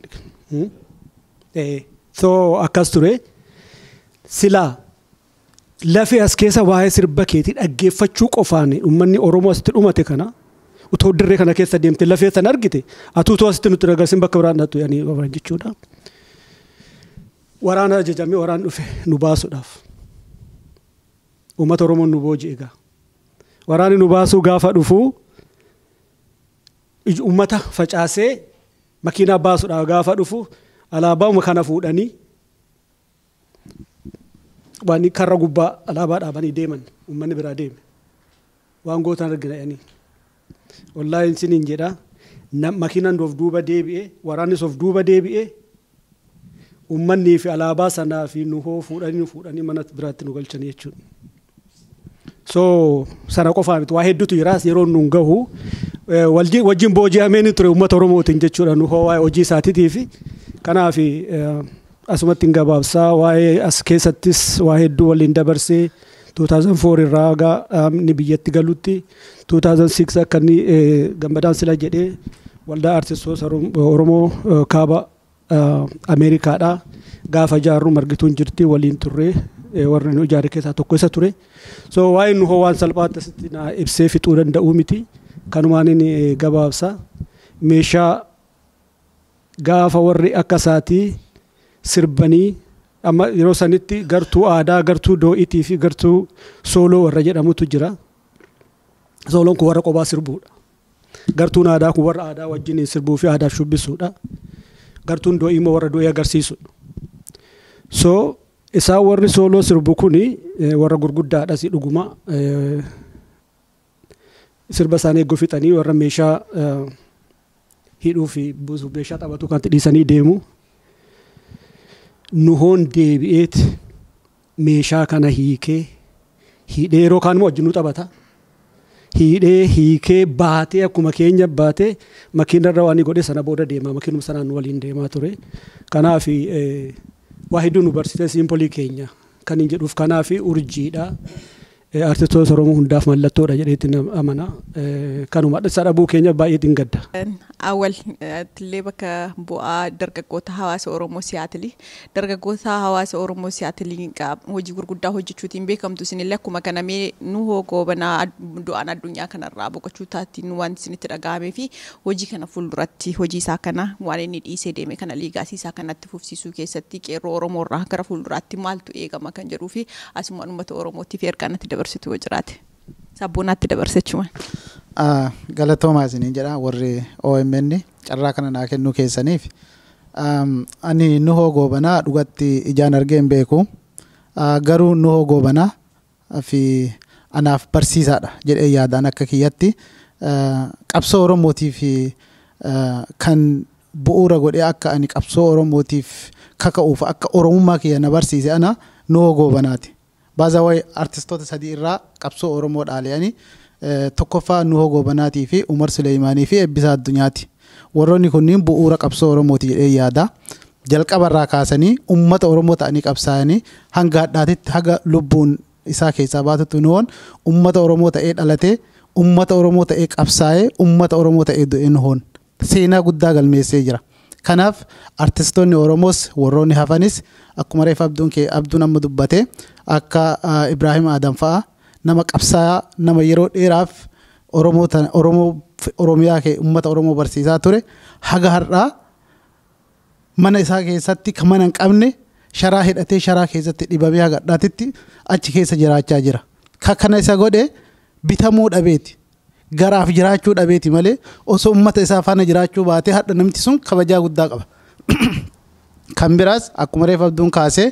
S13: so akkas ture silaa lafee as keessa waa'ee sirba keetii dhaggeeffachuu qofaan uummanni Oromoo asitti dhumate kana utoo dirree kana keessa deemte lafee san argite atuutoo asitti nutti agarsiin bakka biraan dhatu yaanii waban jechuudha. Waraana ajajamee waraan dhufe nu baasuudhaaf uummata Oromoo nu booji egaa waraanni nu baasuu gaafa dhufuu ummata facaasee makiinaa baasuudhaaf gaafa dhufu alaabaa kana fuudhanii waan karra gubbaa alaabaa dhaabanii deeman uummanni biraa deeme waan gootan argina yani wallahi isiniin jedha makiinaan of duuba deebi'e waraannis of duuba deebi'e uummanni fi alaabaa sanaa fi nu hoo fuudhanii fuudhanii mana biraatti nu galchanii jechuudha. So sana qofaa miti waa hedduutu jiraas yeroo nuun gahu wajjin booji'ameen ture uummata Oromootiin jechuudha nu hoo waa'ee hojii isaatiitii fi kanaaf asumatti hin gabaabsaa waa'ee as keessattis waa hedduu waliin dabarsee two thousand four irraa gaa ni biyyatti galutti two thousand six akka inni gammadaan sila jedhee waldaa artistoota Oromoo kaaba Ameerikaadhaa gaafa jaarru margituun jirti waliin turre warri nu ijaare keessaa tokko isa ture. So waa'ee nu hoo waan salphaatti asitti na ibsee fixuu danda'uu miti. Kanumaan inni gabaabsa meeshaa gaafa warri akka isaatii sirbanii amma yeroo sanitti gartuu aadaa gartuu doo'itii fi gartuu sooloo warra jedhamutu jira. Sooloon kun warra qophaa sirbuudha. Gartuun aadaa kun warra aadaa wajjin sirbuu fi aadaaf shubbisuudha. Gartuun doo'ii immoo warra doo'ii agarsiisudha. So isaan warri sooloo sirbu kuni warra gurguddaadha si dhuguma sirba isaanii eegguu fixanii warra meeshaa hidhuu fi buusuuf meeshaa taphatu kan dhiisanii deemu. Nu hoon deebi'eet meeshaa kana hiikee hidhee yeroo kaan immoo wajjin nu taphata. Hidhee hiikee baatee akkuma keenya baatee makiinarra waan godhe sana booda deema makiinuma sanaan waliin deemaa ture. Kanaaf waa hedduu nu barsiisee simbolii keenya kan hin jedhuuf kanaaf urjiidha. artistoota Oromoo hundaaf mallattoodha jedheetti amana. Kanuma dhissa dhabuu keenya baay'ee gadda.
S1: Awwal tillee bakka bu'aa dargaggoota hawaasa Oromoo Siyaatili. Dargaggoota hawaasa Oromoo Siyaatili hojii gurguddaa hojjechuutiin beekamtu isinillee akkuma kana mee nu hogoo banaa du'aan addunyaa kanarraa boqochuu taatiin wanti isinitti dhaga'amee fi hojii kana fuulduratti hojii isaa kana waan inni dhiisee deeme kana liigaasii isaa kanatti fufsiisuu keessatti qeerroo Oromoo irraa gara fuulduraatti maaltu eegama kan jedhuu fi asumaan uummata Oromootiif ergaanatti dabarsitu yoo jiraate sabboonatti dabarsachumaan.
S14: Galatoomaa isiniin jedha warri O M N carraa kana naa kennuu keessaniif. Ani Nuhoo Goobanaa dhugatti ijaan argee hin beeku. Garuu Nuhoo Goobanaa fi anaaf barsiisaadha jedhee yaadaan akka kiyyatti. Qabsoo Oromootiif kan bu'uura godhee akka ani qabsoo Oromootiif kaka'uuf akka Oromummaa kiyya na barsiise ana Nuhoo Goobanaati. Baazawaa artistoota sadii irraa qabsoo Oromoo dhaalanii tokkoffaa Nuhoo Goobanaatii fi Umar Suleymaanii fi Eebbisaa Addunyaati. Warroonni kunniin bu'uura qabsoo Oromooti jedhee yaada. Jalqabarraa kaasanii uummata Oromoo ta'anii qabsaa'anii hanga hadhaatitti haga lubbuun isaa keessaa baatutti Nuhoon uummata Oromoo ta'ee dhalatee uummata Oromoo ta'ee qabsaa'ee uummata Oromoo ta'ee du'e Nuhoon seenaa guddaa galmeessee jira. Kanaaf artistoonni Oromoos warroonni hafanis akkuma reef abduun kee abduun amma dubbate akka Ibrahim Adam fa'a nama qabsaa'aa nama yeroo dheeraaf Oromoo Oromoo Oromiyaa kee uummata Oromoo barsiisaa ture haga har'aa mana isaa keessatti kan mana hin qabne sharaa hidhatee sharaa keessatti dhibamee haga hadhaatitti achi keessa jiraachaa jira. Kana isa godhe bitamuu dhabeeti. Garaaf jiraachuu dhabeeti malee osoo uummata isaa faana jiraachuu baatee hadha namti sun kabajaa guddaa qaba. Kan biraas akkuma reef abduun kaasee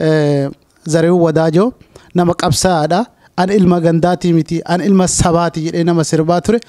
S14: Zareewuu Wadaajoo nama qabsaa'aadha. An ilma gandaatii miti an ilma sabaati jedhee nama sirbaa ture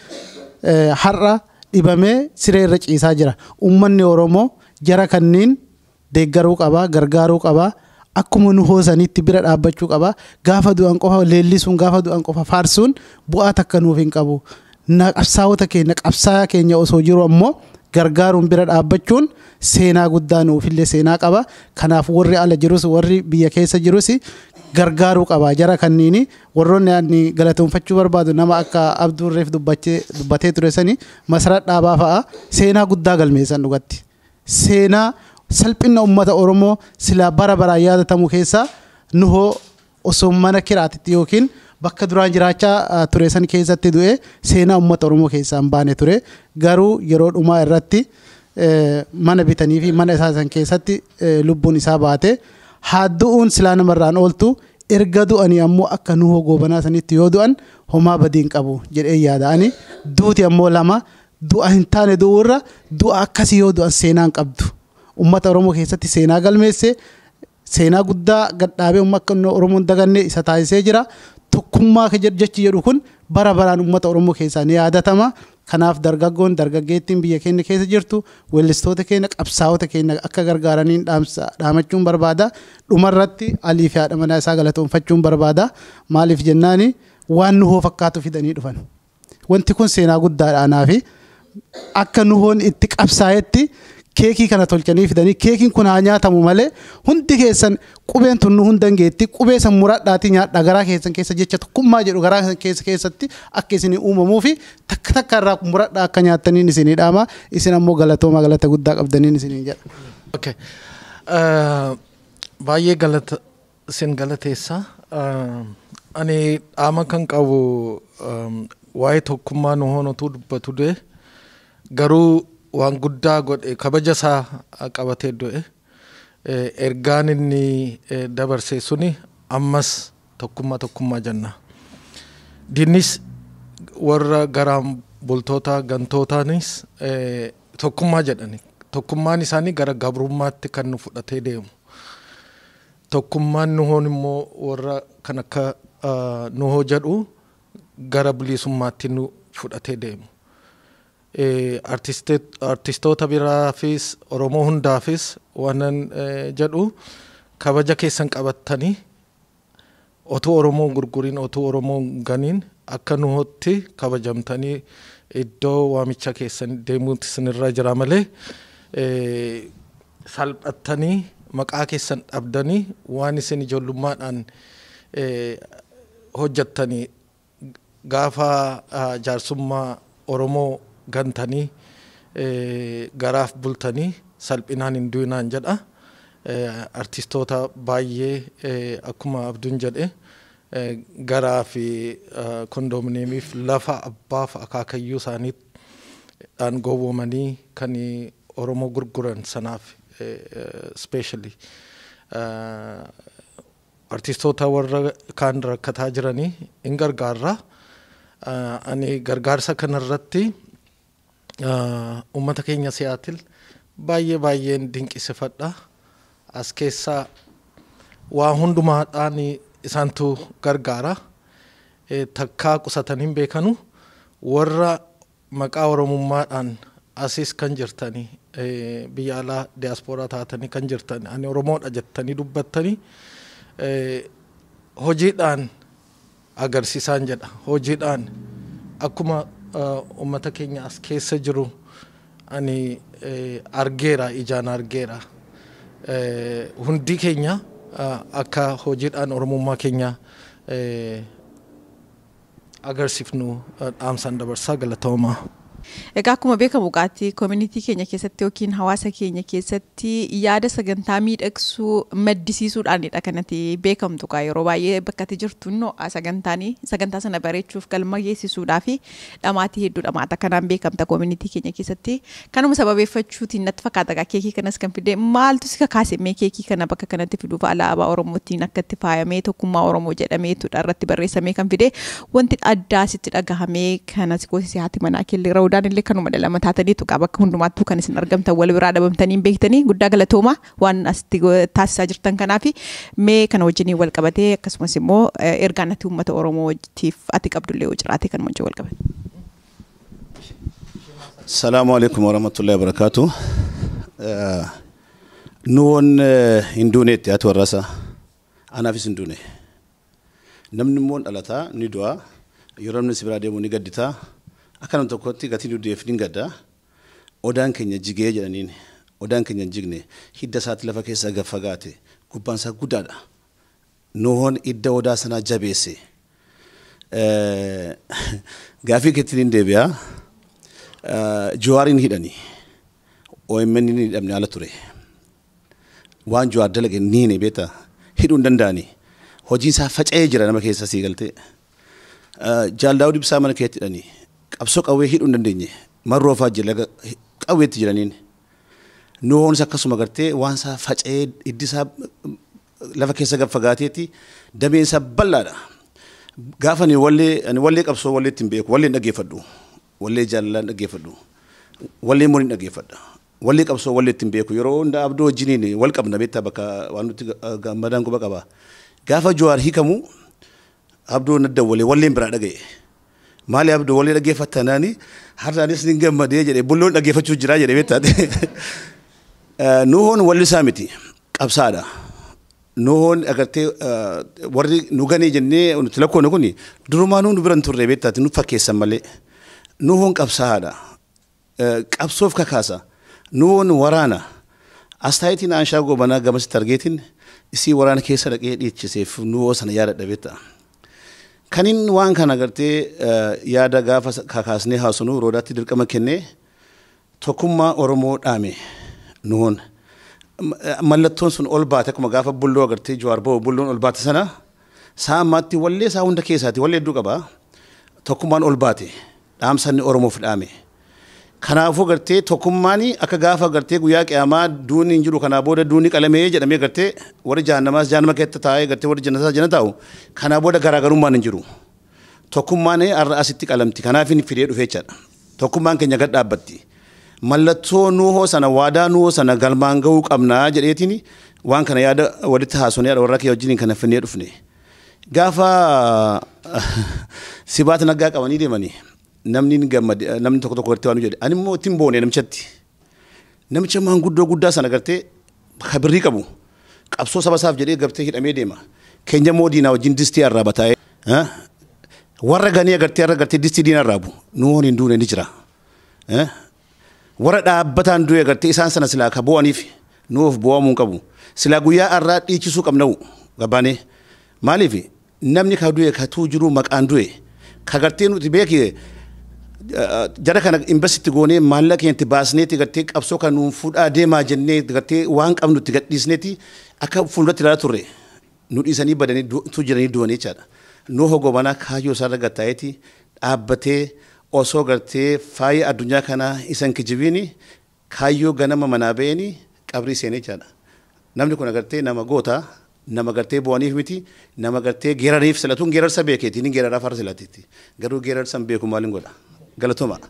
S14: har'a dhibamee siree irra ciisaa jira. Uummanni Oromoo jara kanniin deeggaruu qaba, gargaaruu qaba. Akkuma Nuhoo sanitti bira dhaabbachuu qaba. Gaafa du'an qofa leellisuun gaafa du'an qofa faarsuun bu'aa takka nuuf hin qabu. Na qabsaa'ota keenya qabsaa'aa keenya osoo jiru ammoo gargaaruun bira dhaabbachuun seenaa guddaa nuufillee seenaa qaba. Kanaaf warri ala jirus warri biyya keessa jirus gargaaruu qaba. Jara kanniini warroonni ani galatoonfachuu barbaadu nama akka Abduun reef dubbatee ture sani masaraa dhaabaa fa'a seenaa guddaa galmeessan dhugatti. Seenaa salphina uummata Oromoo silaa bara baraan yaadatamu keessaa Nuhoo osoo mana kiraatitti yookiin bakka duraan jiraachaa ture san keessatti du'e seenaa uummata Oromoo keessaa hin baane ture. Garuu yeroo dhumaa irratti mana bitanii fi mana isaa san keessatti lubbuun isaa baate haa du'uun silaa namarraan ooltu erga du'anii ammoo akka Nuhoo Goobanaa sanitti yoo du'an homaa badii hin qabu jedhee yaada'ani. Duuti ammoo lama du'a hin taane du'uurra du'a akkasii yoo du'an seenaa hin qabdu. Uummata Oromoo keessatti seenaa galmeesse seenaa guddaa gadhaabee uummata Oromoon dagannee isa taasisee jira. Tokkummaa jechi jedhu kun bara baraan uummata Oromoo keessaa ni yaadatama. Kanaaf dargaggoon dargaggeettiin biyya keenya keessa jirtu weellistoota keenya qabsaa'ota keenya akka gargaaraniin dhaamachuun barbaada. Dhumarratti Alii fi haadha manaa isaa galatoonfachuun barbaada. Maaliif jennaani waan Nuhoo fakkaatu fidanii dhufan. Wanti kun seenaa guddaadha anaafi akka Nuhoon itti qabsaa'etti keekii kana tolchanii fidanii keekiin kun haa nyaatamu malee hundi keessan qubeen tunnu hundan geetti qubee san muradhaati nyaadha garaa keessan keessa jecha tokkummaa jedhu garaa keessa keessatti akka isin uumamuu fi takka takka irraa muradhaa akka nyaataniin isinii dhaama isin ammoo galatooma galata guddaa qabdaniin isiniin jedha.
S4: Okay. Baay'ee galata isin galateessa. Ani dhaama kan qabu waa'ee tokkummaa Nuhoon otuu dubbatu dee garuu waan guddaa godhe kabaja isaa qabatee du'e ergaan inni dabarse suni ammas tokkummaa tokkummaa jenna. Dinnis warra garaan bultoota gantootaanis tokkummaa jedhani. Tokkummaan isaanii gara gabrummaatti kan nu fudhatee deemu. Tokkummaan Nuhoon immoo warra kan akka Nuhoo jedhu gara bilisummaatti nu fudhatee deemu. Artistoota biraafis Oromoo hundaafis waanan jedhu kabaja keessan qabattanii otuu Oromoo gurguriin otuu Oromoo ganiin akka Nuhootti kabajamtanii iddoo waamicha keessan deemuutti sinirra jira malee salphattanii maqaa keessan dhabdanii waan isin ijoollummaadhaan
S15: hojjettanii gaafa jaarsummaa Oromoo gantanii garaaf bultanii salphinaan hin duunaan jedha. Artistoota baay'ee akkuma Abduun jedhe garaa fi kondominiyeemiif lafa abbaaf akaakayyuu isaaniidhaan gowwoomanii kan Oromoo gurguran sanaaf especially artistoota warra kaan rakkataa jiranii hin gargaarra. Ani gargaarsa kanarratti uummata keenya Siyaatil baay'ee baay'een dinqisiifadha. As keessaa waa hundumaadhaan isaantu gargaara. Takkaa qusatanii hin beekanu warra maqaa Oromummaadhaan asis kan jirtanii biyya alaa diyaaspooraa taatanii kan jirtan ani Oromoodha jettanii dubbattanii hojiidhaan agarsiisaan jedha. Hojiidhaan akkuma uummata keenya as keessa jiru ani argeera, ijaan argeera. Hundi keenya akka hojiidhaan Oromummaa keenya agarsiifnu dhaamsaan dabarsaa galatoomaa.
S1: Egaa akkuma beekamu qaatti community keenya keessatti yookiin hawaasa keenya keessatti yaada sagantaa miidhagsuu maddisiisuudhaanidha kanatti beekamtu kaa yeroo baay'ee bakka itti jirtu innoo sagantaanii sagantaa sana bareechuuf galma geessisuudhaa fi dhamaatii hedduu dhamaata kanaan beekamta community keenya keessatti kanuma sababeeffachuutiin natti fakkaata kaa keekii kanas kan fide maaltu si kakaase mee keekii kana bakka kanatti fiduuf alaabaa Oromootiin akka itti faayamee tokkummaa Oromoo jedhameetudha irratti barreessamee kan fide wanti addaa sitti dhagahamee kanas goosisi haati manaa kellee raawudaan illee kanuma dhalama taataniitu qaba bakka hundumaattuu kan isin argamtan wal biraa dhabamtanii beektanii guddaa galatooma waan asitti taasisaa jirtan kanaaf mee kana wajjin wal qabatee akkasumas immoo ergaan ati uummata Oromootiif ati qabdullee yoo jiraate kan wajjin wal qabate.
S16: Salaamu alaykum wa rahmatullahi wa barakatuh. Nuun hinduuneetti ati warrasa anaafis hinduune namni immoo dhalataa ni du'a yeroo namni si biraa deemu ni gadditaa. Akkanuma tokkotti gatii nudeef ni gadda odaan keenya jigee jedhaniin odaan keenya jigne hidda isaatti lafa keessa gaffagaate gubbaan isaa guddaadha. Nuhoon hidda odaa sanaa jabeesse gaafii keetiin hin deebi'a. Jawaariin hidhanii O M N ni hidhamne ala ture waan Jawaar dalage ni ne beeta hidhuu hin danda'ani hojiin isaa faca'ee jira nama keessa sii galtee Jaal Daawud Ibsaa mana keetti hidhanii qabsoo qawwee hidhuu hin dandeenye marroofaa jira qawweetti jiraniin Nuhoonis akkasuma gartee waan isaa faca'ee hiddi isaa lafa keessa gaffagaateetti dameen isaa bal'aadha. Gaafa ni wallee ani wallee qabsoo walleetti hin beeku wallee dhaggeeffadhu wallee jaalalaan dhaggeeffadhu wallee muriin dhaggeeffadha wallee qabsoo walleetti hin beeku yeroo hunda abdoo wajjiniin wal qabna beektaa bakka waan nuti gammadaan quba qaba. Gaafa Jawaar hiikamu abdoo nadda wallee walleen biraa dhaga'e. Maali abdoo wallee dhaggeeffatanaani har'aanis ni gammadee jedhee bulloon dhaggeeffachuu jira jedhee beektaate. Nuhoon walli isaa miti qabsaadha. Nuhoon agartee warri nu ganee jennee nuti lakkoon kun durumaanuu nu biran turre beektaate nu fakkeessan malee. Nuhoon qabsaadha. Qabsoof kakaasa. Nuhoon waraana. Astaayitiin Aanshaa Goobanaa gamasitti argeetiin isii waraana keessa dhaqee dhiichiseef nuhoo sana yaadadha beektaa. Kanin waan kana agartee yaada gaafa kakaasnee haasunu roodaatti dirqama kennee tokkummaa Oromoo dhaame nuhoon. Mallattoon sun ol baate akkuma gaafa bulloo agartee Jawaar ba'u bulloon ol baate sana saa ammaatti wallee isaa hunda keessaati wallee hedduu qaba tokkummaan ol baate dhaamsanni Oromoof dhaame. Kanaafuu agartee tokkummaan akka gaafa agartee guyyaa qiyaamaa duuni hin jiru kanaa booda duuni qalamee jedhamee agartee warri jahannamaas jahannama keessa taa'ee agartee warri jannataa janna taa'u kanaa booda garaagarummaan hin jiru. Tokkummaan har'a asitti qalamti kanaaf hin fidee dhufee jechaadha. Tokkummaan keenya gad dhaabbatti. Mallattoo nuhoo sana waadaa nuhoo sana galmaan gahuu qabnaa jedheetiin waan kana yaada walitti haasonee warra kee wajjin kana finnee dhufne. Gaafa sibaata nagaa qabanii deemanii namni gammade namni tokko tokko gartee waan jedhe ani immoo ittiin boone namichatti namicha maanguddoo guddaa sana gartee kabirrii qabu qabsoo saba isaaf jedhee gartee hidhamee deema keenya moo diinaa wajjin distii arraaba taa'ee warra ganii agartee irra gartee distii diina arraabu nuhoon hin duune ni jira warra dhaabbataan du'e agartee isaan sana silaa ka bu'aniif nuuf bu'amuu qabu silaa guyyaa arraa dhiichisuu qabna'u gabaanee maaliif namni ka du'e ka tuu jiru maqaan du'e ka gartee nuti beekee jara kana investiti goonee maallaqa keenya itti baasneeti gartee qabsoo kan nuun fuudhaa deemaa jennee gartee waan qabnu itti gadhiisneeti akka fuulduratti ilaalaa turre nu dhiisanii badanii tu jiranii du'anii jechaadha. Nuuho Goobanaa kaayyoo isaarra gattaa'eeti dhaabbatee osoo gartee faaya addunyaa kana isan kijibiini kaayyoo ganama manaa ba'eeni qabrii seenee jechaadha. Namni kun agartee nama goota nama gartee bu'aniif miti nama gartee geerariif silatuun geerarsa beekeeti inni geeraraa farra silatiitti garuu geerarsa beeku maaliin godha galatoma.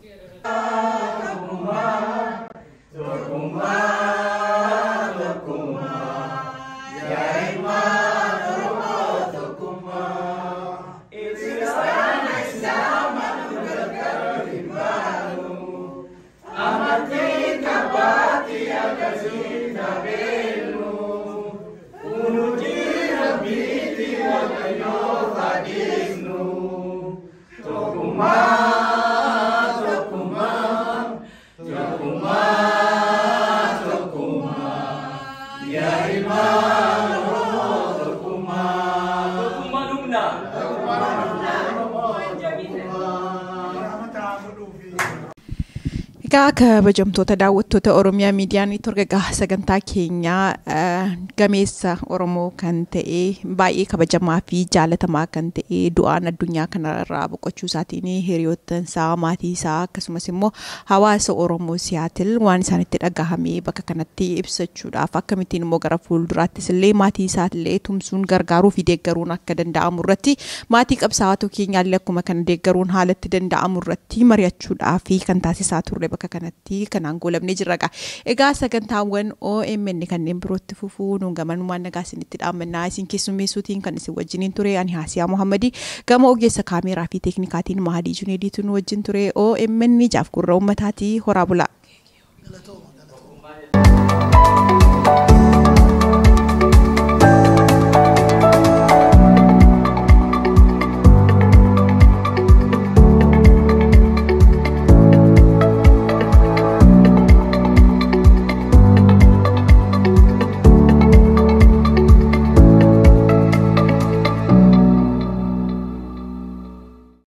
S1: Egaa kabajamtoota daawwattoota Oromiyaa Miidiyaa Neetwoork egaa sagantaa keenyaa gameessa Oromoo kan ta'e baay'ee kabajamaa fi jaalatamaa kan ta'e du'aan addunyaa kanarraa boqochuu isaatiin hiriyoottan isaa maatii isaa akkasumas immoo hawaasa Oromoo Siyaatil waan isaanitti dhagahame bakka kanatti ibsachuudhaaf akkamittiin immoo gara fuulduraattis illee maatii isaatillee tumsuun gargaaruu fi deeggaruun akka danda'amu irratti maatii qabsaa'aa keenyaallee akkuma kana deeggaruun haalatti danda'amu irratti mari'achuudhaaf fi kan taasisaa turre bakka kanatti kanaan goolabnee jirra. Egaa sagantaawwan O M N kanneen birootti fufuu nuun gamanumaan nagaa isinitti dhaamannaa isin keessummeessuutiin kan isin wajjiniin ture ani Haasiyaa Muhammadii gama ogeessa kaameeraa fi teeknikaatiin Mahadii Juneediitu nu wajjin ture. O M N jaaf gurra uummataatii horaa bulaa.